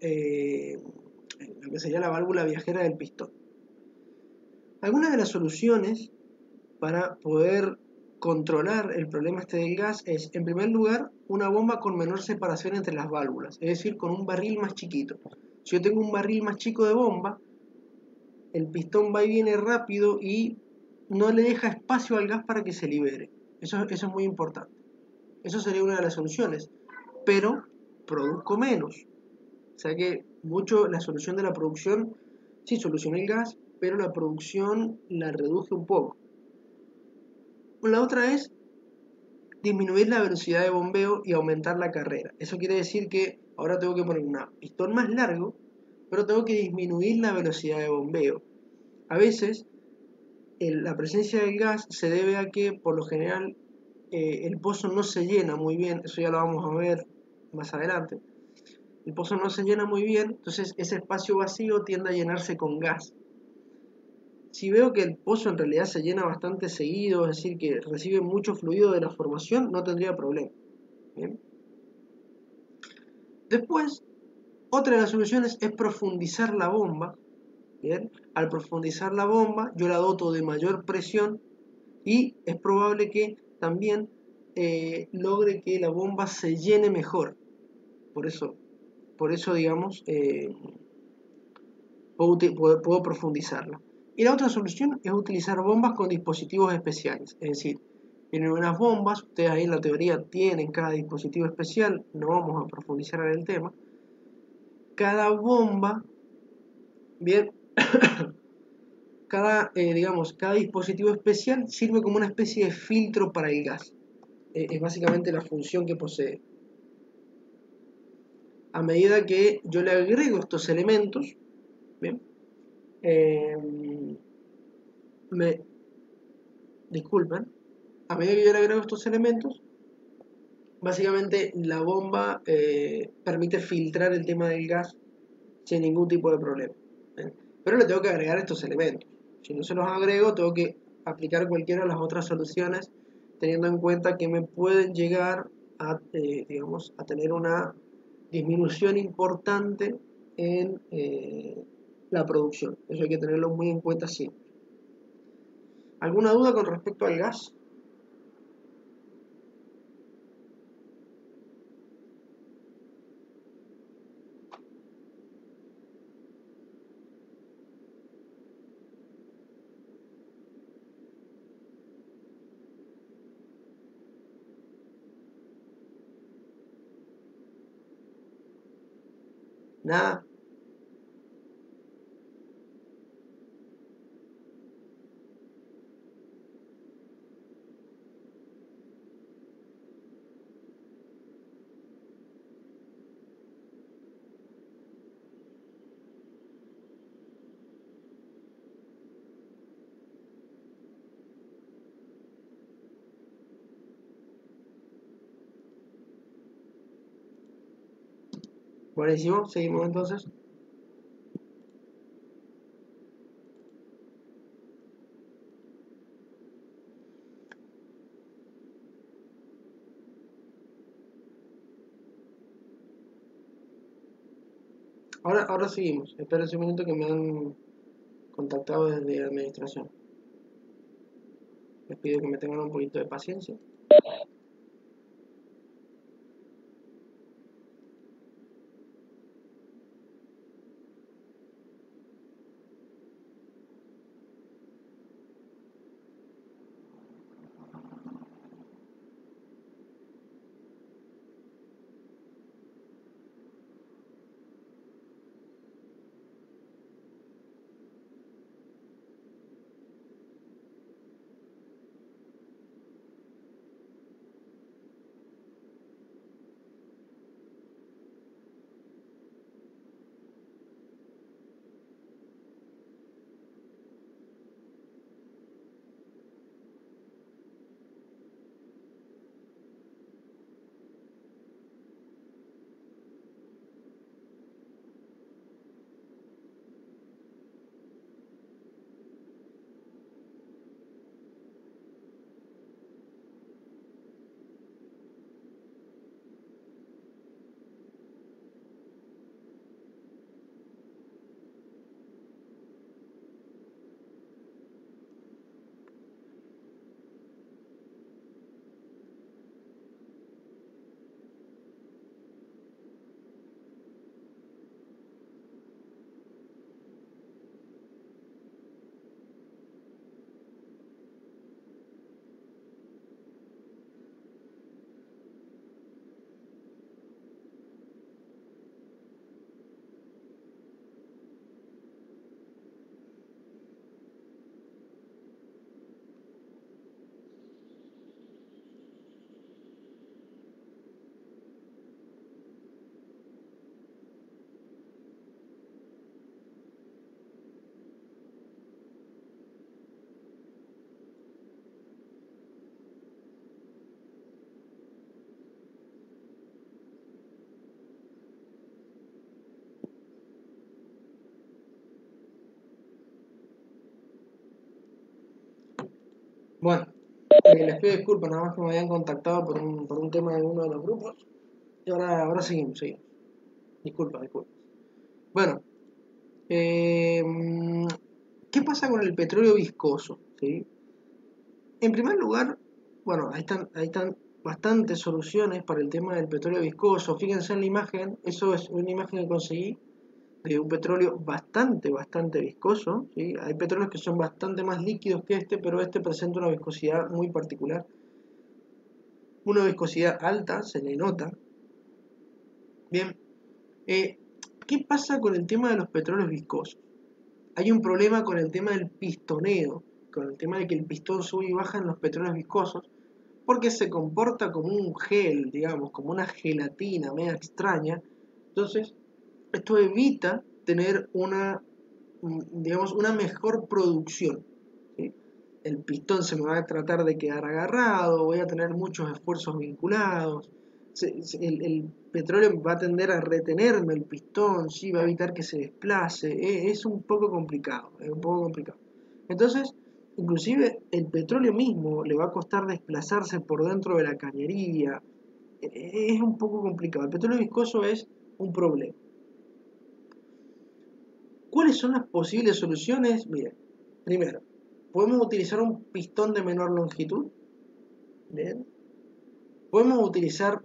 lo que sería la válvula viajera del pistón. Algunas de las soluciones para poder controlar el problema este del gas es, en primer lugar, una bomba con menor separación entre las válvulas, es decir, con un barril más chiquito. Si yo tengo un barril más chico de bomba, el pistón va y viene rápido y no le deja espacio al gas para que se libere. Eso es muy importante. Eso sería una de las soluciones. Pero produzco menos. O sea que la solución de la producción, sí solucioné el gas, pero la producción la reduje un poco. La otra es disminuir la velocidad de bombeo y aumentar la carrera. Eso quiere decir que ahora tengo que poner un pistón más largo, pero tengo que disminuir la velocidad de bombeo. A veces la presencia del gas se debe a que por lo general el pozo no se llena muy bien, eso ya lo vamos a ver más adelante. El pozo no se llena muy bien, entonces ese espacio vacío tiende a llenarse con gas. Si veo que el pozo en realidad se llena bastante seguido, es decir, que recibe mucho fluido de la formación, no tendría problema. ¿Bien? Después, otra de las soluciones es profundizar la bomba. ¿Bien? Al profundizar la bomba, yo la doto de mayor presión y es probable que también logre que la bomba se llene mejor. Por eso digamos, puedo profundizarla. Y la otra solución es utilizar bombas con dispositivos especiales, es decir, tienen unas bombas, ustedes ahí en la teoría tienen cada dispositivo especial, no vamos a profundizar en el tema. Cada bomba, bien, cada dispositivo especial sirve como una especie de filtro para el gas. Es básicamente la función que posee. A medida que yo le agrego estos elementos, bien, disculpen, a medida que yo le agrego estos elementos, básicamente la bomba permite filtrar el tema del gas sin ningún tipo de problema. ¿Bien? Pero le tengo que agregar estos elementos. Si no se los agrego, tengo que aplicar cualquiera de las otras soluciones, teniendo en cuenta que me pueden llegar a, digamos, a tener una disminución importante en la producción. Eso hay que tenerlo muy en cuenta siempre. ¿Alguna duda con respecto al gas? Nada. Buenísimo, seguimos entonces. Ahora seguimos. Espera un minuto que me han contactado desde administración. Les pido que me tengan un poquito de paciencia. Bueno, les pido disculpas, nada más que me habían contactado por un tema de uno de los grupos. Y ahora seguimos. Disculpas. Bueno, eh, ¿qué pasa con el petróleo viscoso? ¿Sí? En primer lugar, bueno, ahí están bastantes soluciones para el tema del petróleo viscoso. Fíjense en la imagen, eso es una imagen que conseguí de un petróleo bastante viscoso, ¿sí? Hay petróleos que son bastante más líquidos que este, pero este presenta una viscosidad muy particular. Una viscosidad alta, se le nota. Bien, ¿qué pasa con el tema de los petróleos viscosos? Hay un problema con el tema del pistoneo, con el tema de que el pistón sube y baja en los petróleos viscosos, porque se comporta como un gel, digamos, como una gelatina media extraña. Entonces, esto evita tener una, digamos, una mejor producción, ¿sí? El pistón se me va a tratar de quedar agarrado, voy a tener muchos esfuerzos vinculados, el petróleo va a tender a retenerme el pistón, ¿sí? Va a evitar que se desplace, es un poco complicado, es un poco complicado. Entonces, inclusive el petróleo mismo le va a costar desplazarse por dentro de la cañería, es un poco complicado. El petróleo viscoso es un problema. ¿Cuáles son las posibles soluciones? Miren, primero, podemos utilizar un pistón de menor longitud. Bien. Podemos utilizar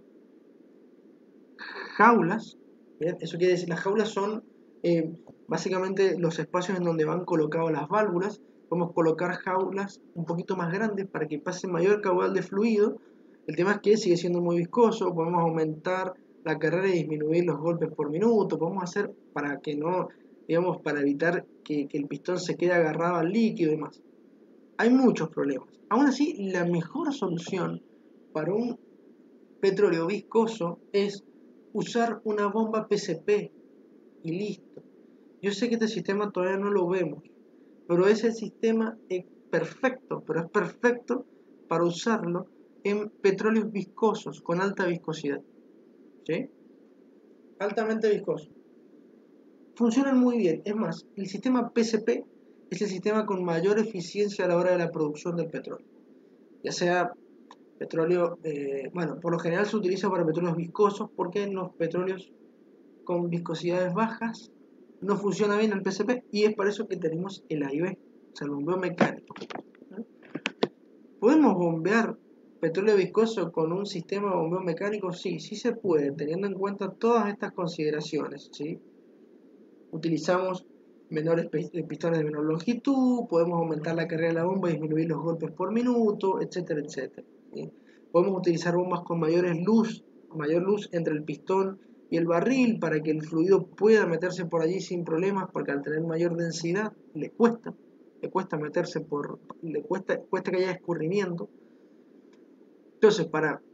jaulas. Bien. Eso quiere decir, las jaulas son básicamente los espacios en donde van colocadas las válvulas. Podemos colocar jaulas un poquito más grandes para que pase mayor caudal de fluido. El tema es que sigue siendo muy viscoso. Podemos aumentar la carrera y disminuir los golpes por minuto. Podemos hacer para que no, digamos, para evitar que el pistón se quede agarrado al líquido y demás. Hay muchos problemas. Aún así, la mejor solución para un petróleo viscoso es usar una bomba PCP y listo. Yo sé que este sistema todavía no lo vemos, pero ese sistema es perfecto, pero es perfecto para usarlo en petróleos viscosos con alta viscosidad. ¿Sí? Altamente viscoso. Funcionan muy bien. Es más, el sistema PCP es el sistema con mayor eficiencia a la hora de la producción del petróleo. Ya sea petróleo, bueno, por lo general se utiliza para petróleos viscosos porque en los petróleos con viscosidades bajas no funciona bien el PCP y es por eso que tenemos el A y B, o sea, el bombeo mecánico. ¿No? ¿Podemos bombear petróleo viscoso con un sistema de bombeo mecánico? Sí, sí se puede, teniendo en cuenta todas estas consideraciones, ¿sí? Utilizamos pistones de menor longitud, podemos aumentar la carrera de la bomba y disminuir los golpes por minuto, etcétera, etcétera, ¿sí? Podemos utilizar bombas con mayor luz entre el pistón y el barril para que el fluido pueda meterse por allí sin problemas, porque al tener mayor densidad le cuesta meterse cuesta que haya escurrimiento. Entonces,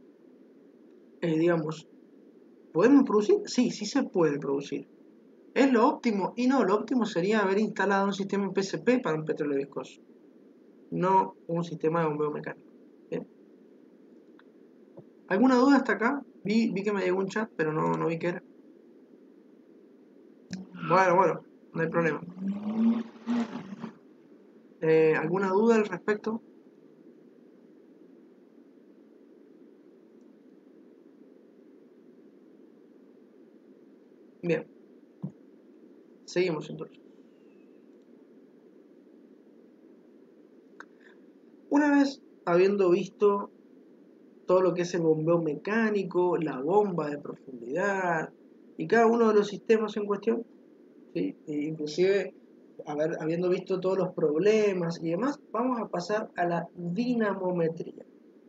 digamos, ¿podemos producir? Sí, sí se puede producir. ¿Es lo óptimo? Y no, lo óptimo sería haber instalado un sistema PCP para un petróleo viscoso, no un sistema de bombeo mecánico. ¿Bien? ¿Alguna duda hasta acá? Vi que me llegó un chat, pero no vi qué era. Bueno, no hay problema. ¿Alguna duda al respecto? Bien, seguimos entonces. Una vez habiendo visto todo lo que es el bombeo mecánico, la bomba de profundidad y cada uno de los sistemas en cuestión, ¿sí? E inclusive habiendo visto todos los problemas y demás, vamos a pasar a la dinamometría.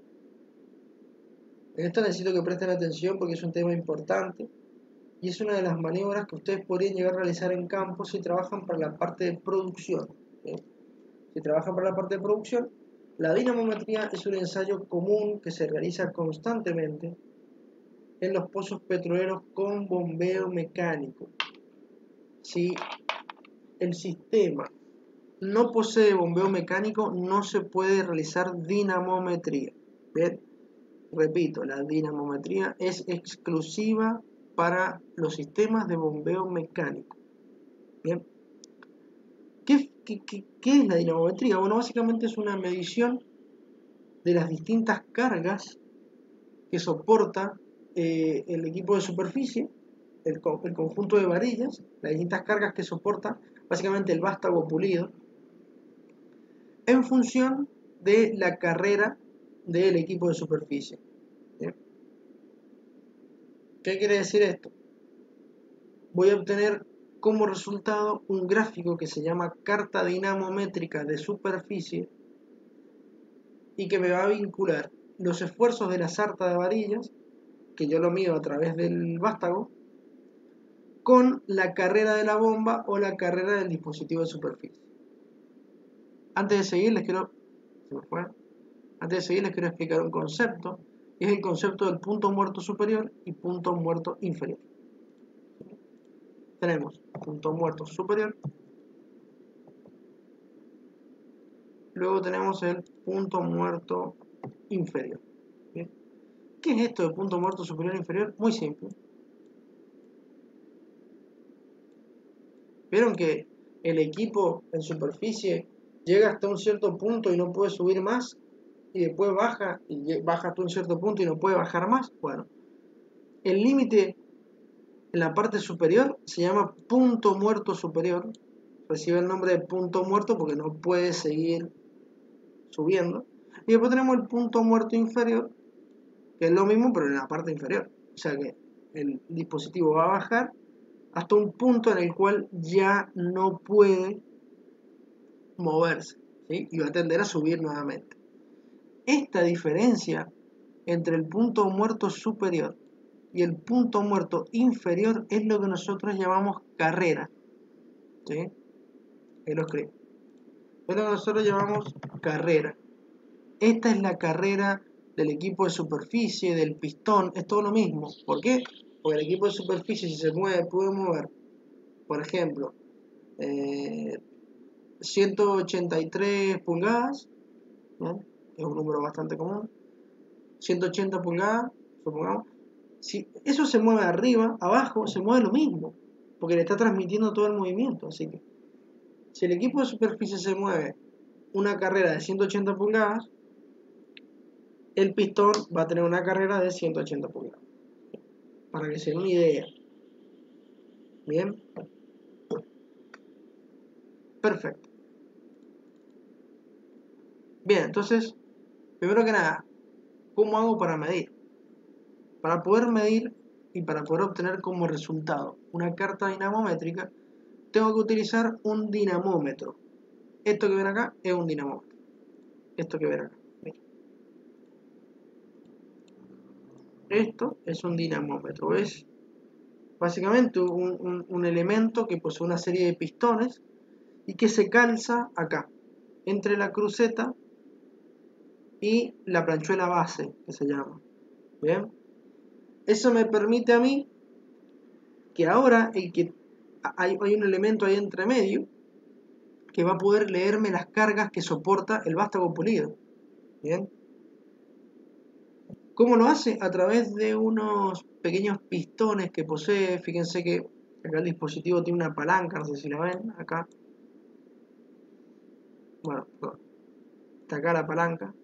En esto necesito que presten atención porque es un tema importante y es una de las maniobras que ustedes podrían llegar a realizar en campo si trabajan para la parte de producción, ¿sí? Si trabajan para la parte de producción, la dinamometría es un ensayo común que se realiza constantemente en los pozos petroleros con bombeo mecánico. Si el sistema no posee bombeo mecánico, no se puede realizar dinamometría. ¿Bien? Repito, la dinamometría es exclusiva para los sistemas de bombeo mecánico. ¿Bien? ¿Qué es la dinamometría? Bueno, básicamente es una medición de las distintas cargas que soporta el equipo de superficie, el conjunto de varillas, las distintas cargas que soporta básicamente el vástago pulido, en función de la carrera del equipo de superficie. ¿Bien? ¿Qué quiere decir esto? Voy a obtener como resultado un gráfico que se llama carta dinamométrica de superficie y que me va a vincular los esfuerzos de la sarta de varillas, que yo lo mido a través del vástago, con la carrera de la bomba o la carrera del dispositivo de superficie. Antes de seguir les quiero explicar un concepto, y es el concepto del punto muerto superior y punto muerto inferior. Tenemos punto muerto superior, luego tenemos el punto muerto inferior. ¿Bien? ¿Qué es esto de punto muerto superior e inferior? Muy simple. ¿Vieron que el equipo en superficie llega hasta un cierto punto y no puede subir más? Y después baja y baja hasta un cierto punto y no puede bajar más. Bueno, el límite en la parte superior se llama punto muerto superior. Recibe el nombre de punto muerto porque no puede seguir subiendo. Y después tenemos el punto muerto inferior, que es lo mismo pero en la parte inferior. O sea que el dispositivo va a bajar hasta un punto en el cual ya no puede moverse, ¿sí? Y va a tender a subir nuevamente. Esta diferencia entre el punto muerto superior y el punto muerto inferior es lo que nosotros llamamos carrera, ¿sí? Ahí lo escribo. Es lo que nosotros llamamos carrera. Esta es la carrera del equipo de superficie, del pistón, es todo lo mismo. ¿Por qué? Porque el equipo de superficie, si se mueve, puede mover, por ejemplo, 183 pulgadas, ¿no? Es un número bastante común. 180 pulgadas, supongamos. Si eso se mueve arriba, abajo, se mueve lo mismo, porque le está transmitiendo todo el movimiento. Así que, si el equipo de superficie se mueve una carrera de 180 pulgadas, el pistón va a tener una carrera de 180 pulgadas. Para que se den una idea. Bien. Perfecto. Bien, entonces, primero que nada, ¿cómo hago para medir? Para poder medir y para poder obtener como resultado una carta dinamométrica, tengo que utilizar un dinamómetro. Esto que ven acá es un dinamómetro. Esto que ven acá. Miren. Esto es un dinamómetro. Es básicamente un elemento que posee una serie de pistones y que se calza acá, entre la cruceta y la planchuela base, que se llama. ¿Bien? Eso me permite a mí que ahora hay un elemento ahí entre medio que va a poder leerme las cargas que soporta el vástago pulido. ¿Bien? ¿Cómo lo hace? A través de unos pequeños pistones que posee. Fíjense que acá el dispositivo tiene una palanca, no sé si la ven, acá. Bueno, está acá la palanca.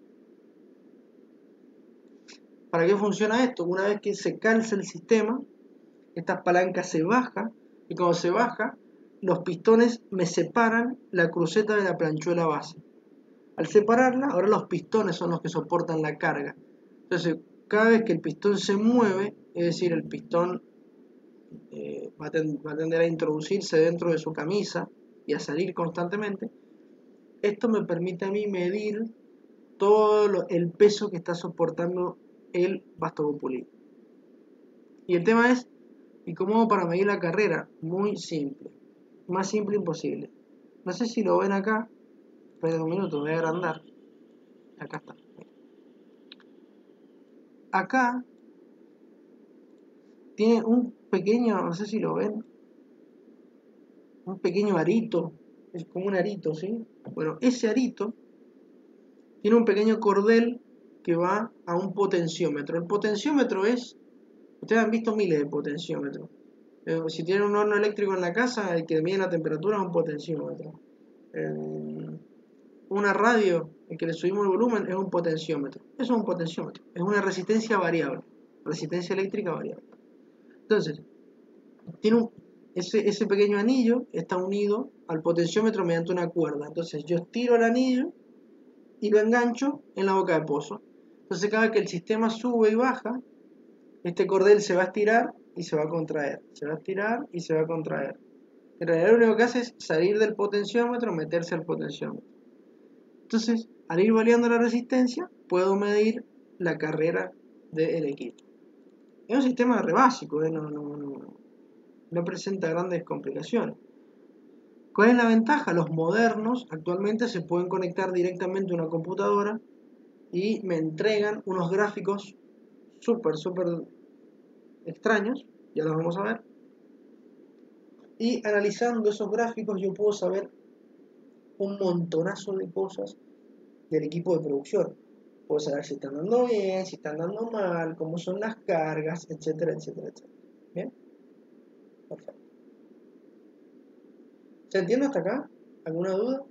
¿Para qué funciona esto? Una vez que se calza el sistema, esta palanca se baja, y cuando se baja, los pistones me separan la cruceta de la planchuela base. Al separarla, ahora los pistones son los que soportan la carga. Entonces, cada vez que el pistón se mueve, es decir, el pistón va a tender a introducirse dentro de su camisa y a salir constantemente, esto me permite a mí medir todo el peso que está soportando el vástago pulido. Y el tema es, ¿y cómo hago para medir la carrera? Muy simple, más simple imposible. No sé si lo ven acá, esperen un minuto, voy a agrandar. Acá está. Acá tiene un pequeño, no sé si lo ven, un pequeño arito, es como un arito, ¿sí? Bueno, ese arito tiene un pequeño cordel que va a un potenciómetro. El potenciómetro es, ustedes han visto miles de potenciómetros. Si tienen un horno eléctrico en la casa, el que mide la temperatura es un potenciómetro. Una radio, el que le subimos el volumen, es un potenciómetro. Eso es un potenciómetro, es una resistencia variable, resistencia eléctrica variable. Entonces, tiene ese pequeño anillo está unido al potenciómetro mediante una cuerda. Entonces yo estiro el anillo y lo engancho en la boca de pozo. Entonces cada vez que el sistema sube y baja, este cordel se va a estirar y se va a contraer, se va a estirar y se va a contraer. En realidad lo único que hace es salir del potenciómetro, meterse al potenciómetro. Entonces, al ir variando la resistencia, puedo medir la carrera del equipo. Es un sistema re básico, no presenta grandes complicaciones. ¿Cuál es la ventaja? Los modernos actualmente se pueden conectar directamente a una computadora y me entregan unos gráficos súper extraños, ya los vamos a ver. Y analizando esos gráficos yo puedo saber un montonazo de cosas del equipo de producción. Puedo saber si están dando bien, si están dando mal, cómo son las cargas, etcétera, etcétera, etcétera. ¿Bien? Perfecto. ¿Se entiende hasta acá? ¿Alguna duda?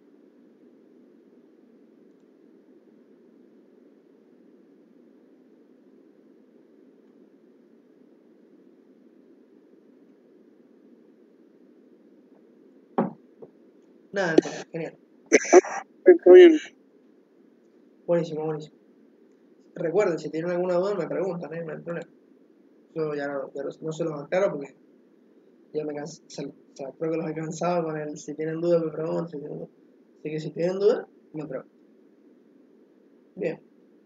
Nada, entonces, genial. Está bien. Buenísimo, buenísimo. Recuerden, si tienen alguna duda me preguntan, no hay problema. Yo no se los aclaro porque ya me cansé, creo que los he cansado con el si tienen duda me preguntan, si tienen duda. Así que si tienen duda, me preguntan. Bien.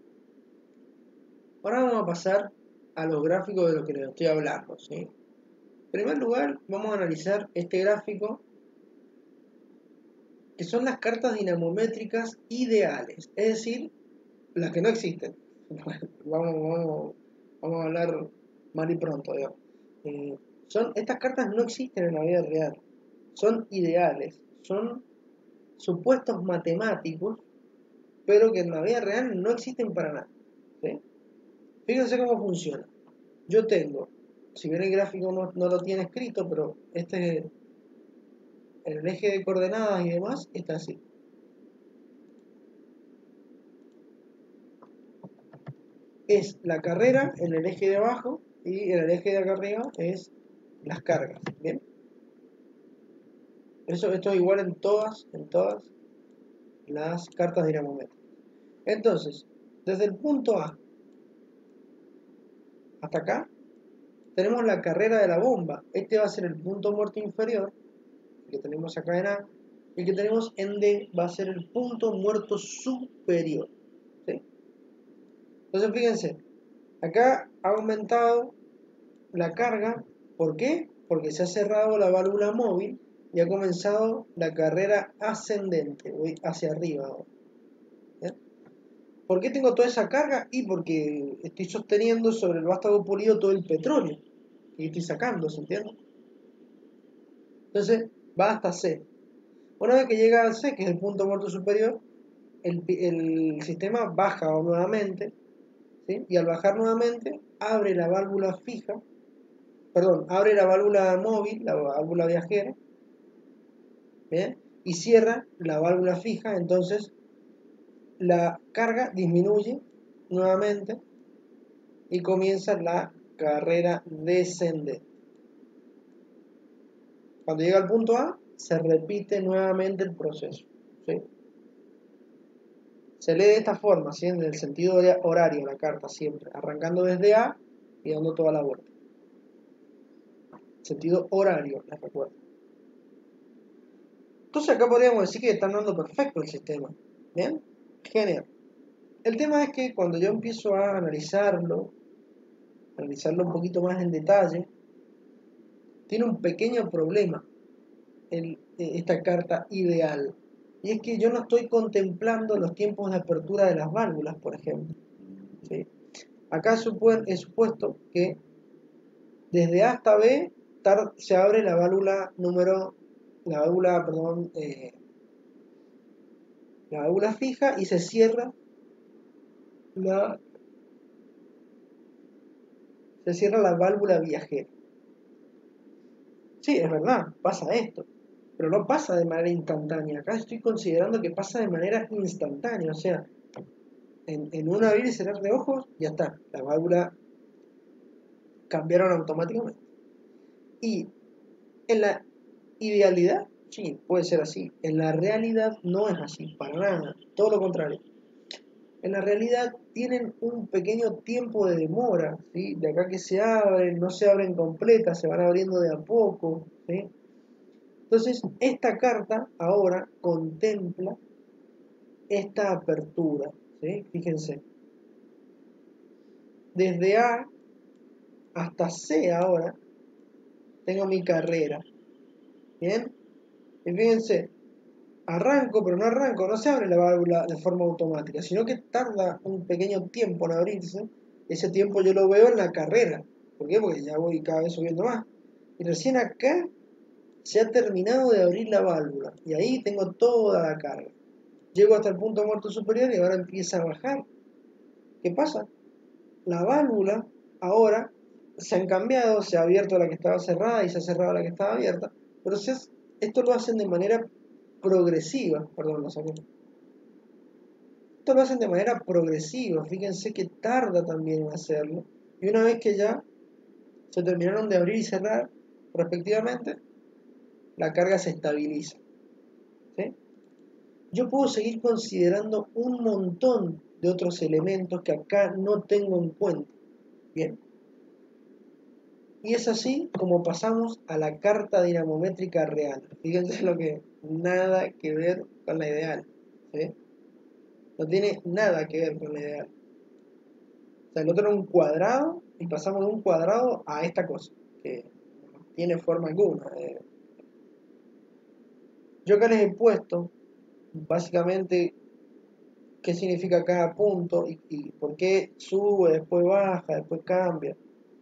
Ahora vamos a pasar a los gráficos de los que les estoy hablando, ¿sí? En primer lugar, vamos a analizar este gráfico, que son las cartas dinamométricas ideales, es decir, las que no existen. vamos a hablar mal y pronto, digamos. Estas cartas no existen en la vida real, son ideales, son supuestos matemáticos, pero que en la vida real no existen para nada, ¿sí? Fíjense cómo funciona. Yo tengo, si bien el gráfico no lo tiene escrito, pero este es el eje de coordenadas y demás, está así. Es la carrera en el eje de abajo y en el eje de acá arriba es las cargas, ¿bien? Esto es igual en todas las cartas dinamométricas. Entonces, desde el punto A hasta acá, tenemos la carrera de la bomba. Este va a ser el punto muerto inferior, que tenemos acá en A, y el que tenemos en D va a ser el punto muerto superior, ¿sí? Entonces, fíjense, acá ha aumentado la carga. ¿Por qué? Porque se ha cerrado la válvula móvil y ha comenzado la carrera ascendente, voy hacia arriba ahora. ¿Bien? ¿Por qué tengo toda esa carga? Y porque estoy sosteniendo sobre el vástago pulido todo el petróleo y estoy sacando, ¿se entiende? Entonces va hasta C. Una vez que llega a C, que es el punto muerto superior, el sistema baja nuevamente, ¿sí? Y al bajar nuevamente abre la válvula fija, abre la válvula móvil, la válvula viajera, ¿bien? Y cierra la válvula fija. Entonces la carga disminuye nuevamente y comienza la carrera descendente. Cuando llega al punto A, se repite nuevamente el proceso, ¿sí? Se lee de esta forma, ¿sí? En el sentido horario la carta siempre, arrancando desde A y dando toda la vuelta. Sentido horario, les recuerdo. Entonces acá podríamos decir que están dando perfecto el sistema. ¿Bien? Genial. El tema es que cuando yo empiezo a analizarlo un poquito más en detalle, tiene un pequeño problema esta carta ideal. Y es que yo no estoy contemplando los tiempos de apertura de las válvulas, por ejemplo, ¿sí? Acá he supuesto que desde A hasta B se abre la válvula la válvula fija y se cierra la válvula viajera. Sí, es verdad, pasa esto, pero no pasa de manera instantánea. Acá estoy considerando que pasa de manera instantánea, o sea, en un abrir y cerrar de ojos, ya está, las válvulas cambiaron automáticamente. Y en la idealidad, sí, puede ser así. En la realidad no es así, para nada, todo lo contrario. en la realidad tienen un pequeño tiempo de demora, ¿sí? De acá que se abren, no se abren completas, se van abriendo de a poco, ¿sí? Entonces, esta carta ahora contempla esta apertura, ¿sí? Fíjense, desde A hasta C ahora tengo mi carrera, ¿bien? Y fíjense, arranco, pero no arranco, no se abre la válvula de forma automática, sino que tarda un pequeño tiempo en abrirse. Ese tiempo yo lo veo en la carrera. ¿Por qué? Porque ya voy cada vez subiendo más. Y recién acá se ha terminado de abrir la válvula. Y ahí tengo toda la carga. Llego hasta el punto muerto superior y ahora empieza a bajar. ¿Qué pasa? La válvula ahora se han cambiado, se ha abierto la que estaba cerrada y se ha cerrado la que estaba abierta. Pero esto lo hacen de manera progresiva. Perdón, lo saqué. Esto lo hacen de manera progresiva, fíjense que tarda también en hacerlo. Y una vez que ya se terminaron de abrir y cerrar respectivamente, la carga se estabiliza, ¿sí? Yo puedo seguir considerando un montón de otros elementos que acá no tengo en cuenta. Bien. Y es así como pasamos a la carta dinamométrica real. Fíjense lo que nada que ver con la ideal, ¿sí? No tiene nada que ver con la ideal. O sea, el otro era un cuadrado y pasamos de un cuadrado a esta cosa, que no tiene forma alguna. Yo acá les he puesto básicamente qué significa cada punto y por qué sube, después baja, después cambia.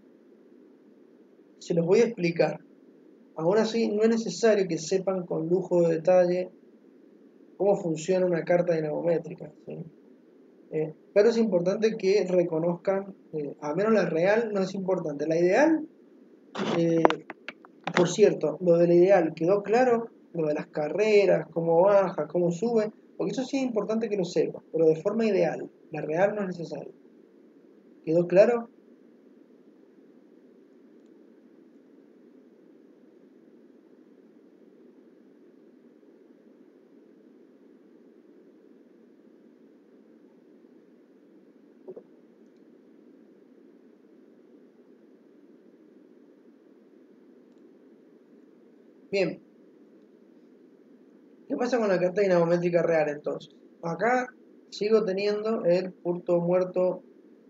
Se los voy a explicar. Aún así, no es necesario que sepan con lujo de detalle cómo funciona una carta dinamométrica, ¿sí? Pero es importante que reconozcan, al menos la real no es importante. La ideal, eh, por cierto, lo del ideal quedó claro, lo de las carreras, cómo baja, cómo sube, porque eso sí es importante que lo sepa, pero de forma ideal, la real no es necesario. ¿Quedó claro? Bien, ¿qué pasa con la carta dinamométrica real entonces? Acá sigo teniendo el punto muerto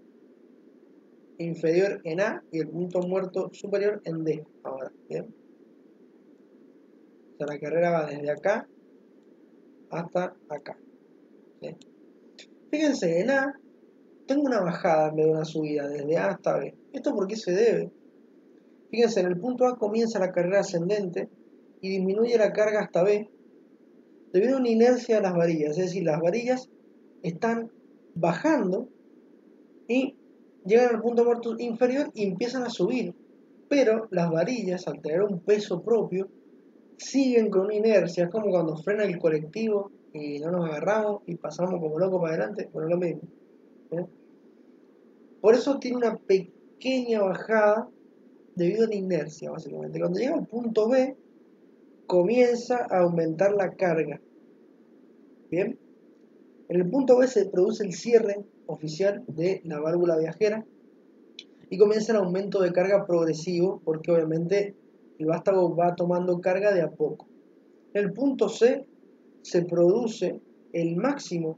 inferior en A y el punto muerto superior en D. Ahora, ¿bien? O sea, la carrera va desde acá hasta acá, ¿sí? Fíjense, en A tengo una bajada en vez de una subida, desde A hasta B. ¿Esto por qué se debe? Fíjense, en el punto A comienza la carrera ascendente y disminuye la carga hasta B debido a una inercia de las varillas, es decir, las varillas están bajando y llegan al punto muerto inferior y empiezan a subir, pero las varillas, al tener un peso propio, siguen con una inercia. Es como cuando frena el colectivo y no nos agarramos y pasamos como locos para adelante, bueno, lo mismo, ¿eh? Por eso tiene una pequeña bajada debido a la inercia, básicamente. Cuando llega al punto B, comienza a aumentar la carga. Bien, en el punto B se produce el cierre oficial de la válvula viajera y comienza el aumento de carga progresivo porque obviamente el vástago va tomando carga de a poco. En el punto C se produce el máximo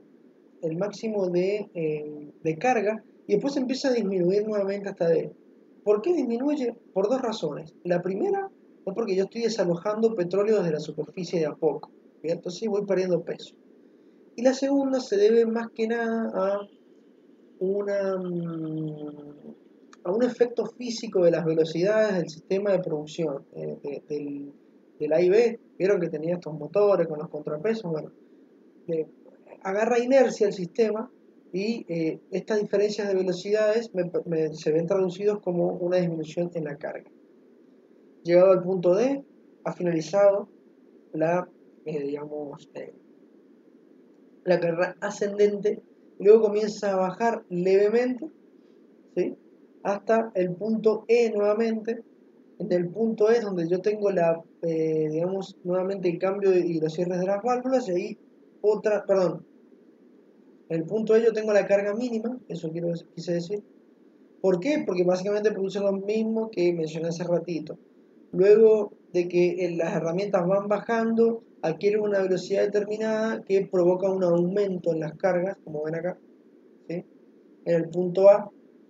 de carga y después empieza a disminuir nuevamente hasta D. ¿Por qué disminuye? Por dos razones. La primera es porque yo estoy desalojando petróleo desde la superficie de a poco, ¿bien? Entonces voy perdiendo peso. Y la segunda se debe más que nada una, a un efecto físico de las velocidades del sistema de producción del A y B. Vieron que tenía estos motores con los contrapesos. Bueno, agarra inercia el sistema y estas diferencias de velocidades se ven traducidos como una disminución en la carga. Llegado al punto D, ha finalizado la, digamos, la carrera ascendente, y luego comienza a bajar levemente, ¿sí? Hasta el punto E nuevamente. En el punto E es donde yo tengo digamos, nuevamente el cambio y los cierres de las válvulas, y ahí En el punto E yo tengo la carga mínima, eso quise decir. ¿Por qué? Porque básicamente produce lo mismo que mencioné hace ratito. Luego de que las herramientas van bajando, adquieren una velocidad determinada que provoca un aumento en las cargas, como ven acá, ¿sí? En el punto A,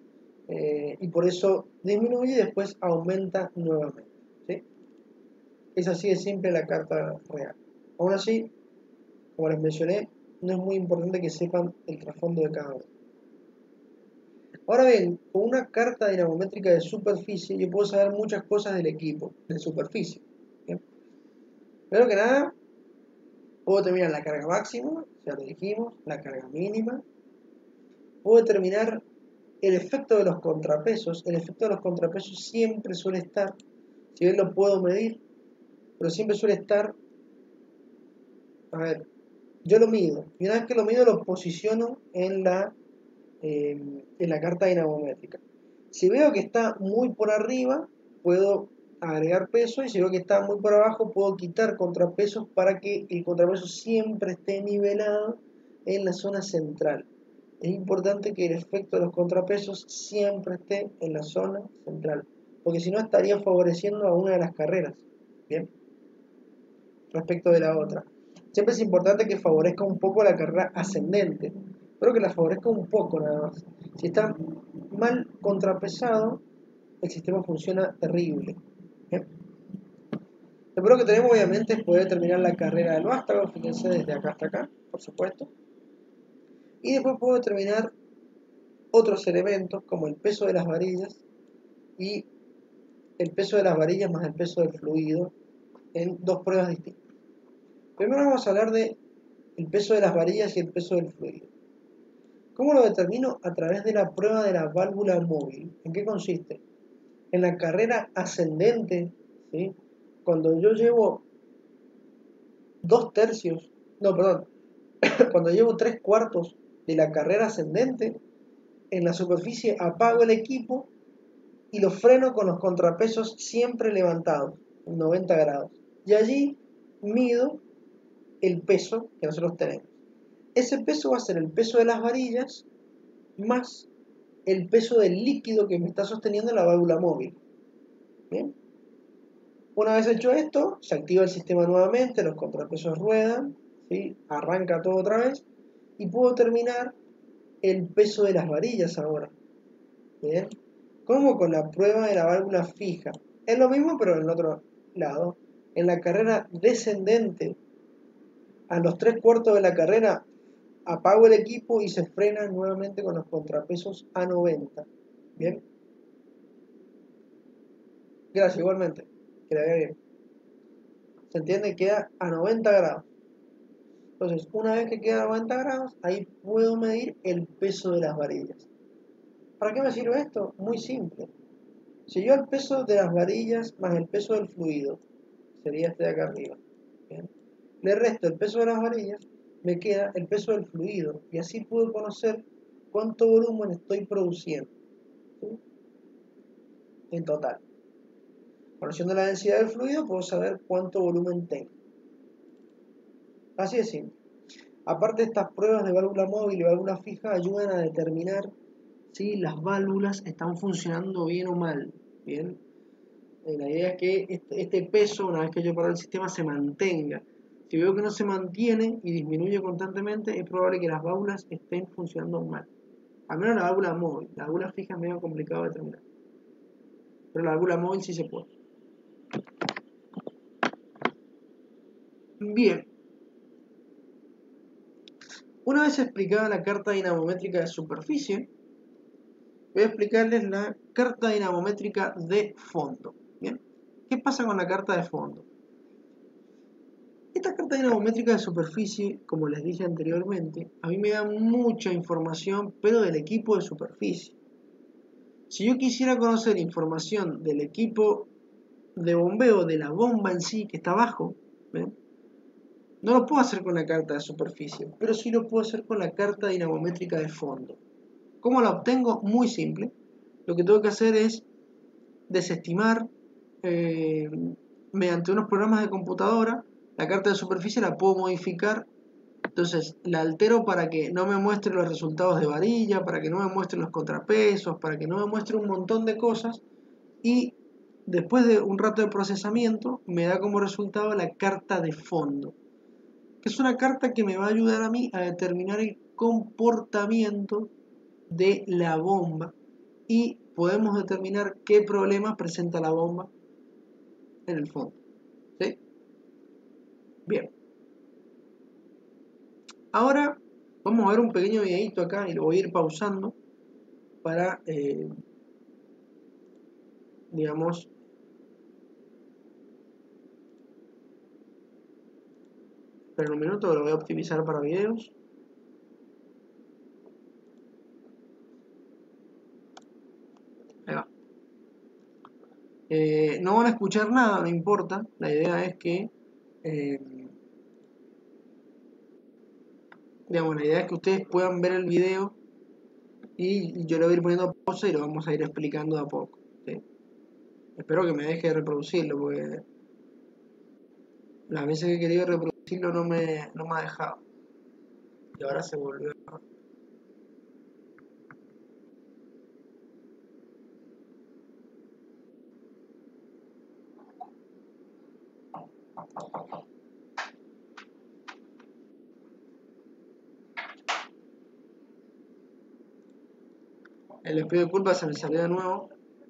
y por eso disminuye y después aumenta nuevamente, ¿sí? Es así de simple la carta real. Aún así, como les mencioné, no es muy importante que sepan el trasfondo de cada uno. Ahora bien, con una carta dinamométrica de superficie yo puedo saber muchas cosas del equipo de superficie. ¿Bien? Primero que nada, puedo determinar la carga máxima, ya lo dijimos, la carga mínima. Puedo determinar el efecto de los contrapesos. El efecto de los contrapesos siempre suele estar, si bien lo puedo medir, pero siempre suele estar, a ver, yo lo mido. Y una vez que lo mido lo posiciono en la carta dinamométrica. Si veo que está muy por arriba, puedo agregar peso, y si veo que está muy por abajo, puedo quitar contrapesos para que el contrapeso siempre esté nivelado en la zona central. Es importante que el efecto de los contrapesos siempre esté en la zona central, porque si no estaría favoreciendo a una de las carreras, ¿bien? Respecto de la otra. Siempre es importante que favorezca un poco la carrera ascendente, pero que la favorezca un poco nada más. Si está mal contrapesado, el sistema funciona terrible. ¿Bien? Lo primero que tenemos obviamente es poder determinar la carrera del vástago, fíjense desde acá hasta acá, por supuesto. Y después puedo determinar otros elementos como el peso de las varillas y el peso de las varillas más el peso del fluido en dos pruebas distintas. Primero vamos a hablar de el peso de las varillas y el peso del fluido. ¿Cómo lo determino? A través de la prueba de la válvula móvil. ¿En qué consiste? En la carrera ascendente, ¿sí? Cuando yo llevo 2/3, no, perdón, cuando llevo 3/4 de la carrera ascendente, en la superficie apago el equipo y lo freno con los contrapesos siempre levantados, en 90 grados. Y allí mido el peso que nosotros tenemos. Ese peso va a ser el peso de las varillas más el peso del líquido que me está sosteniendo la válvula móvil. ¿Bien? Una vez hecho esto, se activa el sistema nuevamente, los contrapesos ruedan, ¿sí? Arranca todo otra vez y puedo determinar el peso de las varillas ahora. ¿Bien? Como con la prueba de la válvula fija. Es lo mismo pero en el otro lado. En la carrera descendente, a los 3/4 de la carrera, apago el equipo y se frena nuevamente con los contrapesos a 90. ¿Bien? Gracias, igualmente. Que la vea bien. ¿Se entiende? Queda a 90 grados. Entonces, una vez que queda a 90 grados, ahí puedo medir el peso de las varillas. ¿Para qué me sirve esto? Muy simple. Si yo el peso de las varillas más el peso del fluido, sería este de acá arriba, ¿bien? Le resto el peso de las varillas, me queda el peso del fluido, y así puedo conocer cuánto volumen estoy produciendo, ¿sí? En total. Conociendo la densidad del fluido, puedo saber cuánto volumen tengo. Así de simple. Aparte, estas pruebas de válvula móvil y válvula fija ayudan a determinar si las válvulas están funcionando bien o mal. ¿Bien? La idea es que este peso, una vez que yo paro el sistema, se mantenga. Si veo que no se mantiene y disminuye constantemente, es probable que las válvulas estén funcionando mal. Al menos la válvula móvil. La válvula fija es medio complicado de determinar. Pero la válvula móvil sí se puede. Bien. Una vez explicada la carta dinamométrica de superficie, voy a explicarles la carta dinamométrica de fondo. ¿Bien? ¿Qué pasa con la carta de fondo? Esta carta dinamométrica de superficie, como les dije anteriormente, a mí me da mucha información, pero del equipo de superficie. Si yo quisiera conocer información del equipo de bombeo, de la bomba en sí, que está abajo, ¿ven? No lo puedo hacer con la carta de superficie, pero sí lo puedo hacer con la carta dinamométrica de fondo. ¿Cómo la obtengo? Muy simple. Lo que tengo que hacer es desestimar mediante unos programas de computadora. La carta de superficie la puedo modificar Entonces la altero para que no me muestre los resultados de varilla, para que no me muestre los contrapesos, para que no me muestre un montón de cosas. Y después de un rato de procesamiento me da como resultado la carta de fondo, que es una carta que me va a ayudar a mí a determinar el comportamiento de la bomba y podemos determinar qué problemas presenta la bomba en el fondo. ¿Sí? Bien. Ahora vamos a ver un pequeño videito acá y lo voy a ir pausando para, digamos, esperen un minuto que lo voy a optimizar para videos. Ahí va. No van a escuchar nada, no importa. La idea es que, digamos, la idea es que ustedes puedan ver el video y yo le voy a ir poniendo pausa y lo vamos a ir explicando de a poco. ¿Sí? Espero que me deje de reproducirlo porque las veces que he querido reproducirlo no me ha dejado. Y ahora se volvió. Les pido disculpas, se me salió de nuevo.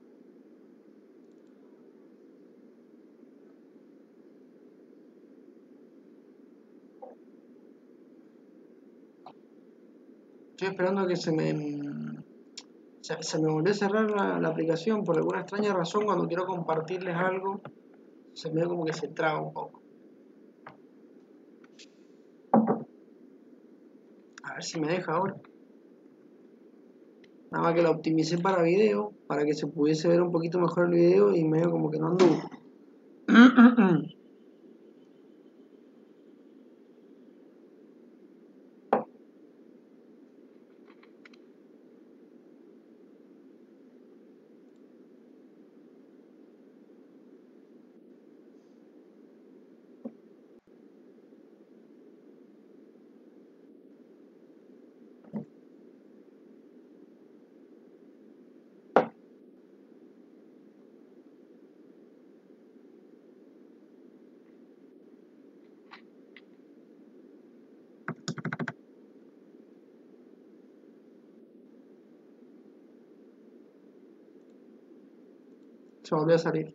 Estoy esperando a que se me volvió a cerrar la aplicación por alguna extraña razón. Cuando quiero compartirles algo se me ve como que se traba un poco. A ver si me deja ahora. Nada más que lo optimicé para video, para que se pudiese ver un poquito mejor el video y medio como que no anduvo. Se volvió a salir.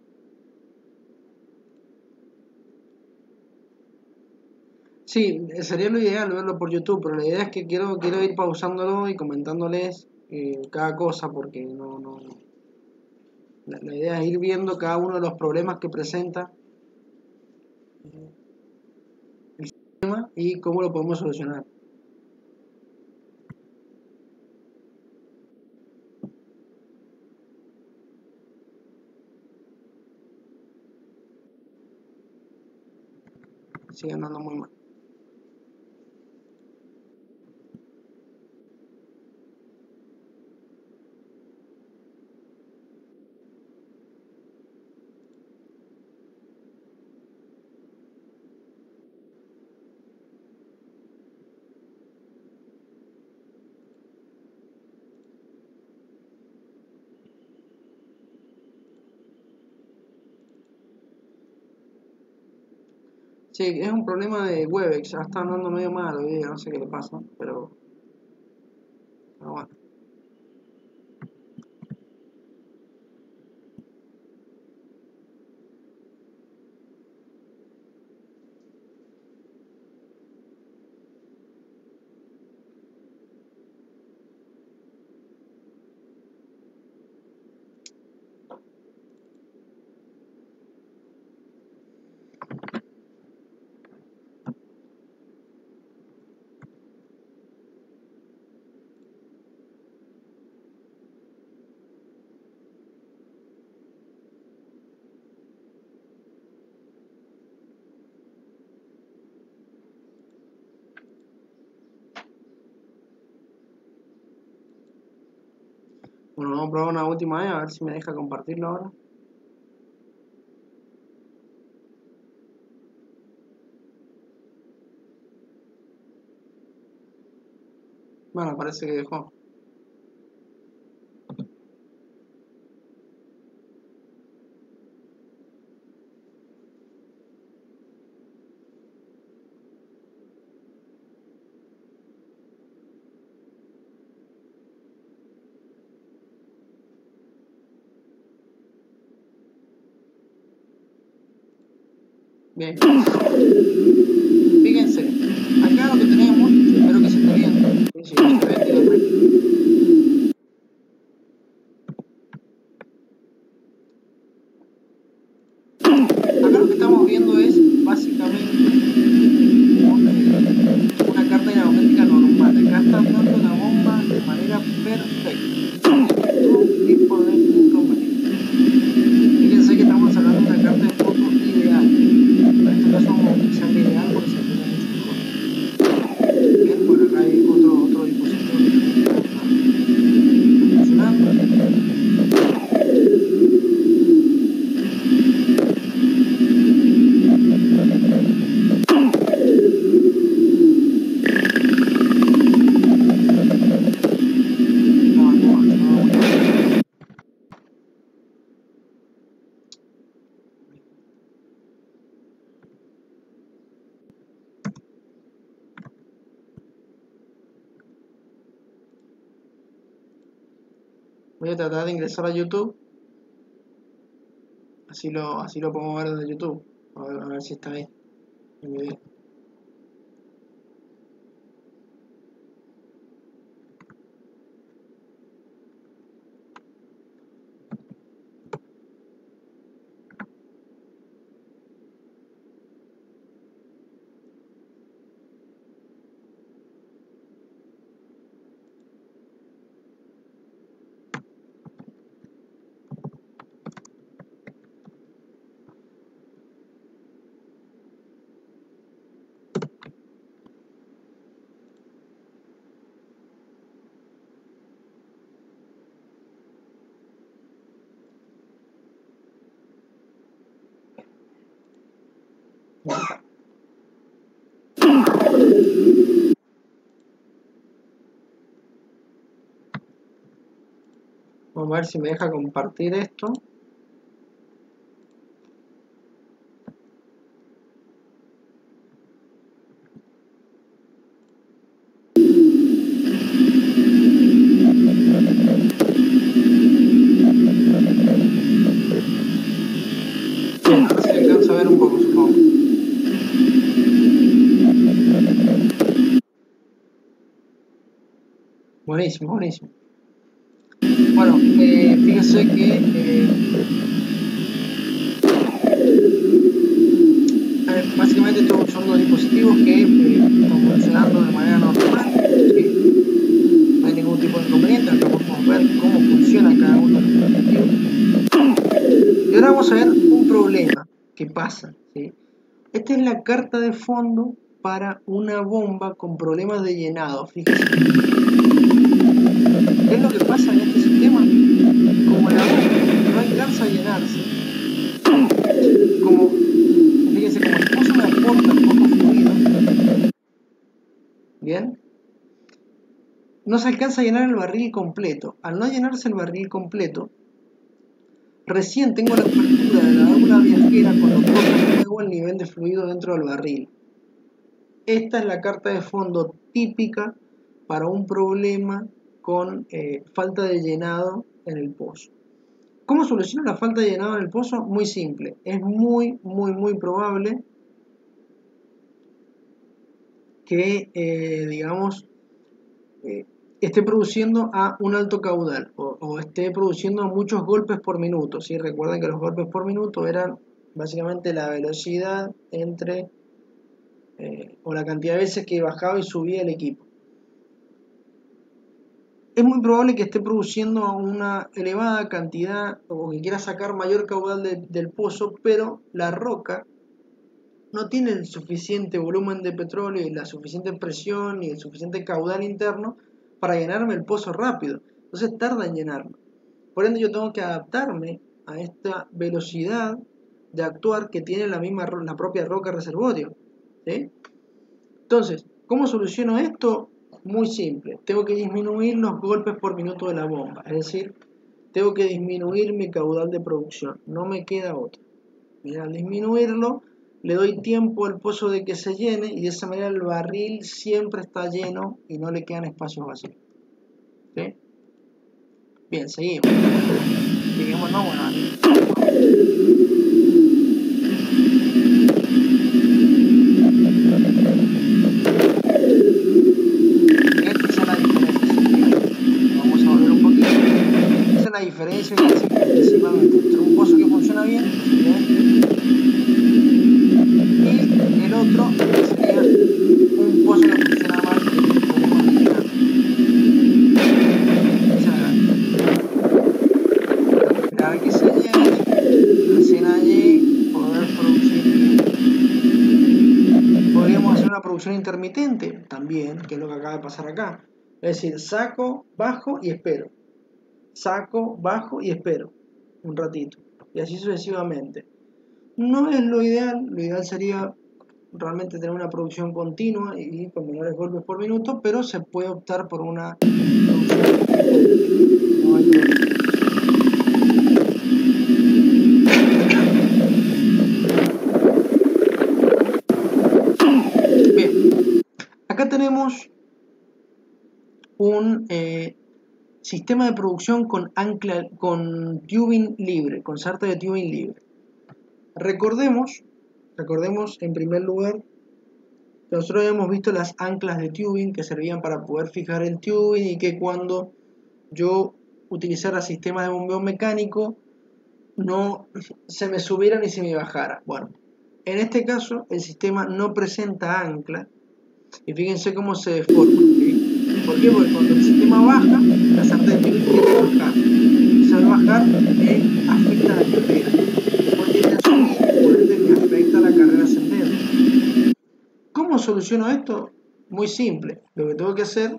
Sí, sería lo ideal verlo por YouTube, pero la idea es que quiero ir pausándolo y comentándoles cada cosa, porque la idea es ir viendo cada uno de los problemas que presenta el sistema y cómo lo podemos solucionar. Sigue andando muy mal. Sí, es un problema de Webex, ya está andando medio mal hoy día, no sé qué le pasa, pero bueno. Bueno, vamos a probar una última vez a ver si me deja compartirlo ahora. Bueno, parece que dejó. Bien. Fíjense, acá lo que tenemos, espero que se esté viendo, si no se ve, díganme. Acá lo que estamos viendo es básicamente una carta inaugmétrica normal. Acá está dando la bomba de manera perfecta, sin ningún tipo de inconveniente. Fíjense que estamos hablando de una carta de fondo ideal. En este caso vamos a utilizar la ideal porque se entiende mucho mejor. Bien, bueno, acá hay otro dispositivo que también está funcionando. Voy a tratar de ingresar a YouTube. Así lo podemos ver desde YouTube. A ver si está ahí el video. Vamos a ver si me deja compartir esto. Bien, ahora se alcanza a ver un poco, supongo. Buenísimo, buenísimo. Bueno, fíjense que básicamente estos son dos dispositivos que están funcionando de manera normal, ¿sí? No hay ningún tipo de inconveniente. Acá podemos ver cómo funciona cada uno de los dispositivos. Y ahora vamos a ver un problema que pasa, ¿sí? Esta es la carta de fondo para una bomba con problemas de llenado. Fíjense. ¿Qué es lo que pasa en este sistema? Como la bomba no alcanza a llenarse, fíjense, como el pozo me aporta poco fluido, ¿bien? No se alcanza a llenar el barril completo. Al no llenarse el barril completo, recién tengo la apertura de la válvula viajera con los cortes nuevo el nivel de fluido dentro del barril. Esta es la carta de fondo típica para un problema con falta de llenado en el pozo. ¿Cómo soluciono la falta de llenado en el pozo? Muy simple. Es muy probable que, digamos, esté produciendo a un alto caudal o esté produciendo muchos golpes por minuto. ¿Sí? Recuerden que los golpes por minuto eran básicamente la velocidad entre o la cantidad de veces que bajaba y subía el equipo. Es muy probable que esté produciendo una elevada cantidad o que quiera sacar mayor caudal del pozo, pero la roca no tiene el suficiente volumen de petróleo y la suficiente presión y el suficiente caudal interno para llenarme el pozo rápido. Entonces tarda en llenarlo. Por ende yo tengo que adaptarme a esta velocidad de actuar que tiene la propia roca reservorio. ¿Sí? Entonces, ¿cómo soluciono esto? Muy simple. Tengo que disminuir los golpes por minuto de la bomba. Es decir, tengo que disminuir mi caudal de producción. No me queda otra. Mira, al disminuirlo, le doy tiempo al pozo de que se llene y de esa manera el barril siempre está lleno y no le quedan espacios vacíos. ¿Sí? Bien, seguimos. Seguimos, no, bueno. Esta es la diferencia. Vamos a volver un poquito. Esa es la diferencia que existe principalmente entre un pozo que funciona bien, y el otro sería un pozo que funciona mal, que podemos eliminar. Esperar que se llene, recién allí poder producir bien. Podríamos hacer una producción intermitente también, que es lo que acaba de pasar acá. Es decir, saco, bajo y espero. Saco, bajo y espero un ratito. Y así sucesivamente. No es lo ideal sería realmente tener una producción continua y con menores golpes por minuto, pero se puede optar por una producción no hay problema. Bien, acá tenemos un sistema de producción con ancla, con tubing libre, con sarta de tubing libre. Recordemos en primer lugar que nosotros habíamos visto las anclas de tubing que servían para poder fijar el tubing y que cuando yo utilizara sistemas de bombeo mecánico no se me subiera ni se me bajara. Bueno, en este caso el sistema no presenta ancla y fíjense cómo se deforma. ¿Sí? ¿Por qué? Porque cuando el sistema baja, la sarta de tubing tiende a bajar. Y al bajar me afecta la carrera. Después tiende a subir, por ende me afecta la carrera ascendente. ¿Cómo soluciono esto? Muy simple. Lo que tengo que hacer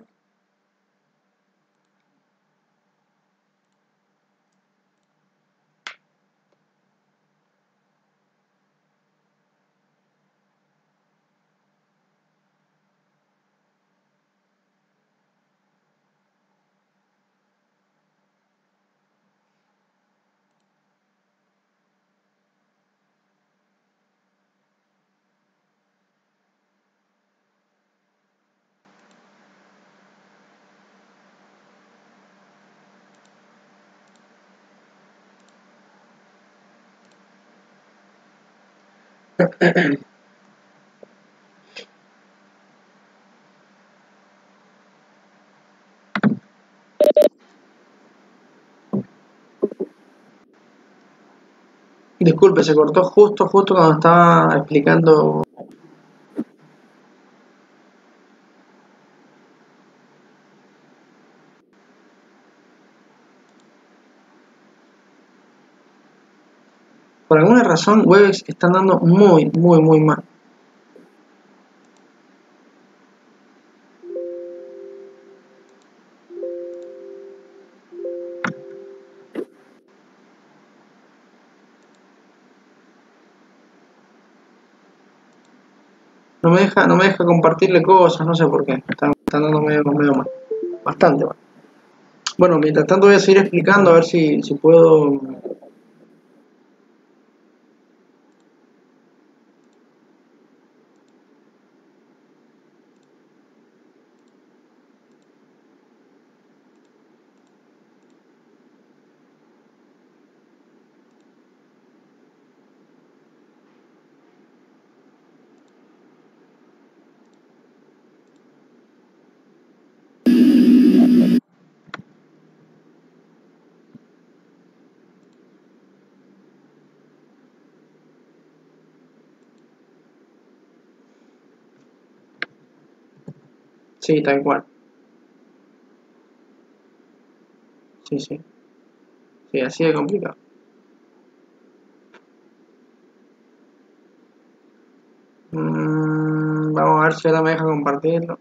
disculpe, se cortó justo cuando estaba explicando. Por alguna razón, Webex está andando muy mal. No me deja compartirle cosas, no sé por qué. Está andando medio mal. Bastante mal. Bueno, mientras tanto voy a seguir explicando a ver si puedo. Sí, tal cual. Sí. Sí, así de complicado. Vamos a ver si ahora me deja compartirlo.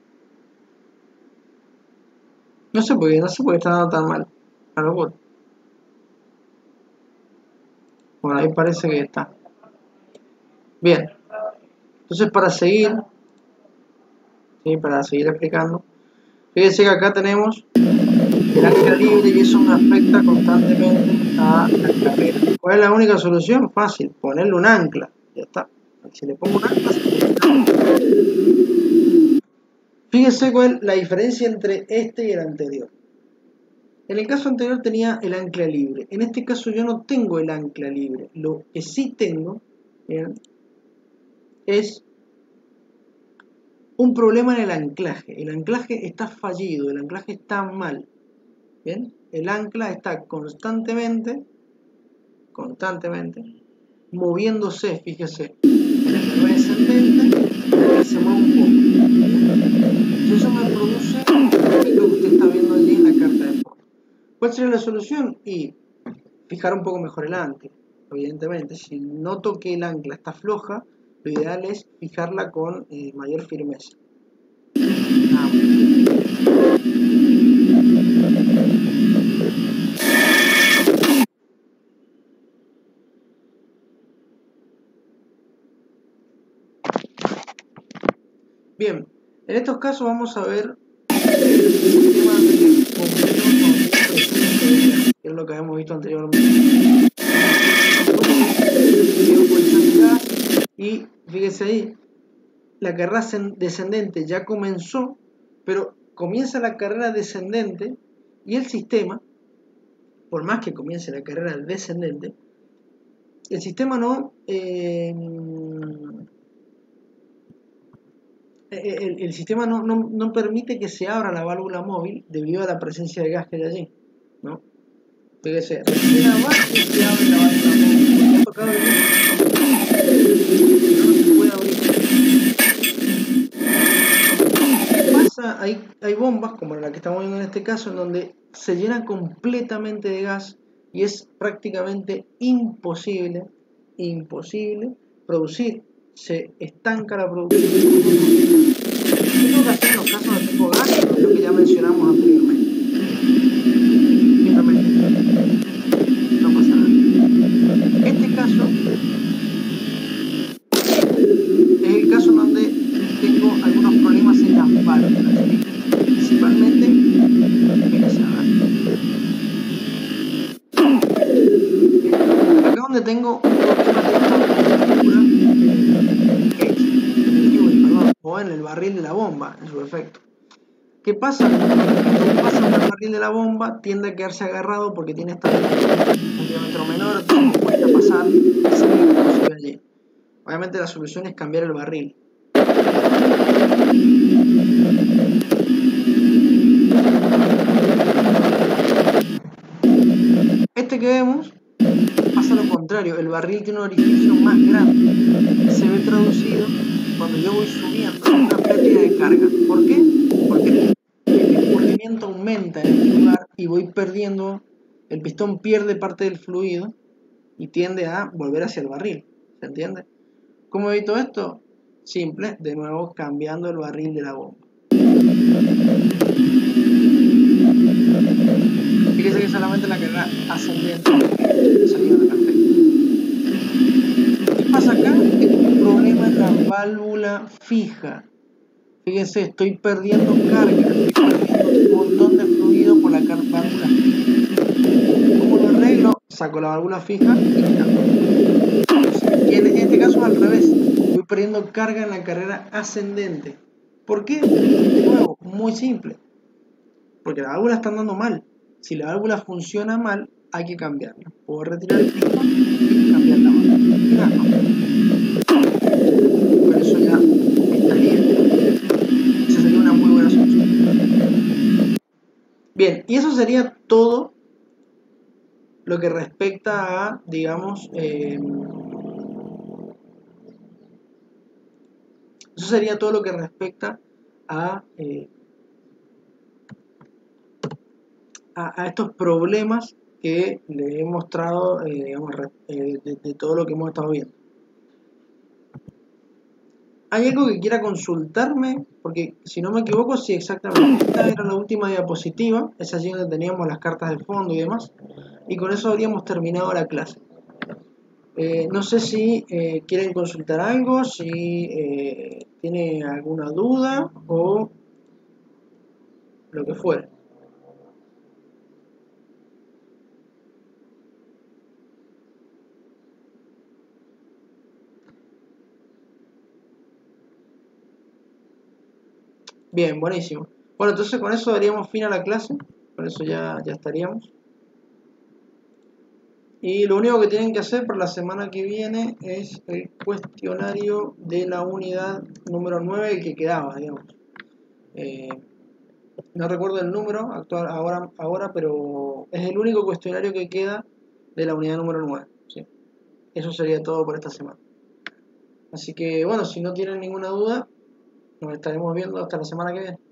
No sé por qué está dando tan mal. A lo bueno. Bueno, ahí parece que está. Bien. Entonces para seguir, ¿sí? Para seguir explicando, Fíjense que acá tenemos el ancla libre y eso me afecta constantemente a la carrera. ¿Cuál es la única solución? Fácil, ponerle un ancla. Ya está. Si le pongo un ancla, se termina. Fíjense cuál es la diferencia entre este y el anterior. En el caso anterior tenía el ancla libre. En este caso yo no tengo el ancla libre. Lo que sí tengo, ¿bien?, es un problema en el anclaje. El anclaje está fallido, el anclaje está mal. ¿Bien? El ancla está constantemente moviéndose, fíjese, en la carrera descendente, que se mueve un poco. Entonces eso me produce lo que usted está viendo allí en la carta de fondo. ¿Cuál sería la solución? Y fijar un poco mejor el ancla. Evidentemente, si noto que el ancla está floja, lo ideal es fijarla con mayor firmeza. Bien, en estos casos vamos a ver el sistema de bombeo, que es lo que habíamos visto anteriormente. Y fíjese ahí, la carrera descendente ya comenzó, pero comienza la carrera descendente y el sistema, por más que comience la carrera descendente, el sistema el sistema no permite que se abra la válvula móvil debido a la presencia de gas que hay allí, ¿no? Fíjese, recién abajo se abre la válvula móvil, porque ha tocado el no se puede abrir. Pasa, hay bombas, como la que estamos viendo en este caso, en donde se llena completamente de gas y es prácticamente imposible producir. Se estanca la producción. ¿Qué tengo que hacer en los casos donde tengo gas? Lo que ya mencionamos anteriormente. Simplemente no pasa nada. Este caso es el caso donde tengo algunos problemas en las válvulas, principalmente acá donde tengo o en el barril de la bomba, en su efecto. ¿Qué pasa? Cuando pasa por el barril de la bomba, tiende a quedarse agarrado porque tiene un diámetro menor, entonces cuesta pasar y se allí. Obviamente la solución es cambiar el barril. Este que vemos pasa lo contrario, el barril tiene un orificio más grande. Se ve traducido cuando yo voy subiendo una pérdida de carga. ¿Por qué? Porque el escurrimiento aumenta en este lugar y voy perdiendo, el pistón pierde parte del fluido y tiende a volver hacia el barril. ¿Se entiende? ¿Cómo evito esto? Simple, de nuevo cambiando el barril de la bomba. Fíjese que solamente la carga ascendente salió de la carga. ¿Qué pasa acá? Tengo un problema en la válvula fija. Fíjense, estoy perdiendo carga, estoy perdiendo un montón de fluido por la válvula fija. ¿Cómo lo arreglo? Saco la válvula fija y cambio. Y en este caso es al revés, voy perdiendo carga en la carrera ascendente. ¿Por qué? De nuevo, muy simple. Porque la válvula está andando mal. Si la válvula funciona mal, hay que cambiarla. Puedo retirar el pistón y cambiar la válvula. Y nada más. Por eso ya estaría. Esa sería una muy buena solución. Bien, y eso sería todo lo que respecta a, digamos, eso sería todo lo que respecta a estos problemas que les he mostrado, digamos, de todo lo que hemos estado viendo. ¿Hay algo que quiera consultarme? Porque si no me equivoco, sí, exactamente. Esta era la última diapositiva, es allí donde teníamos las cartas de fondo y demás. Y con eso habríamos terminado la clase. No sé si quieren consultar algo, si tiene alguna duda o lo que fuera. Bien, buenísimo. Bueno, entonces con eso daríamos fin a la clase. Con eso ya estaríamos. Y lo único que tienen que hacer para la semana que viene es el cuestionario de la unidad número 9, el que quedaba, digamos. Eh, no recuerdo el número actual ahora, pero es el único cuestionario que queda de la unidad número 9. ¿Sí? Eso sería todo por esta semana. Así que bueno, si no tienen ninguna duda, nos estaremos viendo hasta la semana que viene.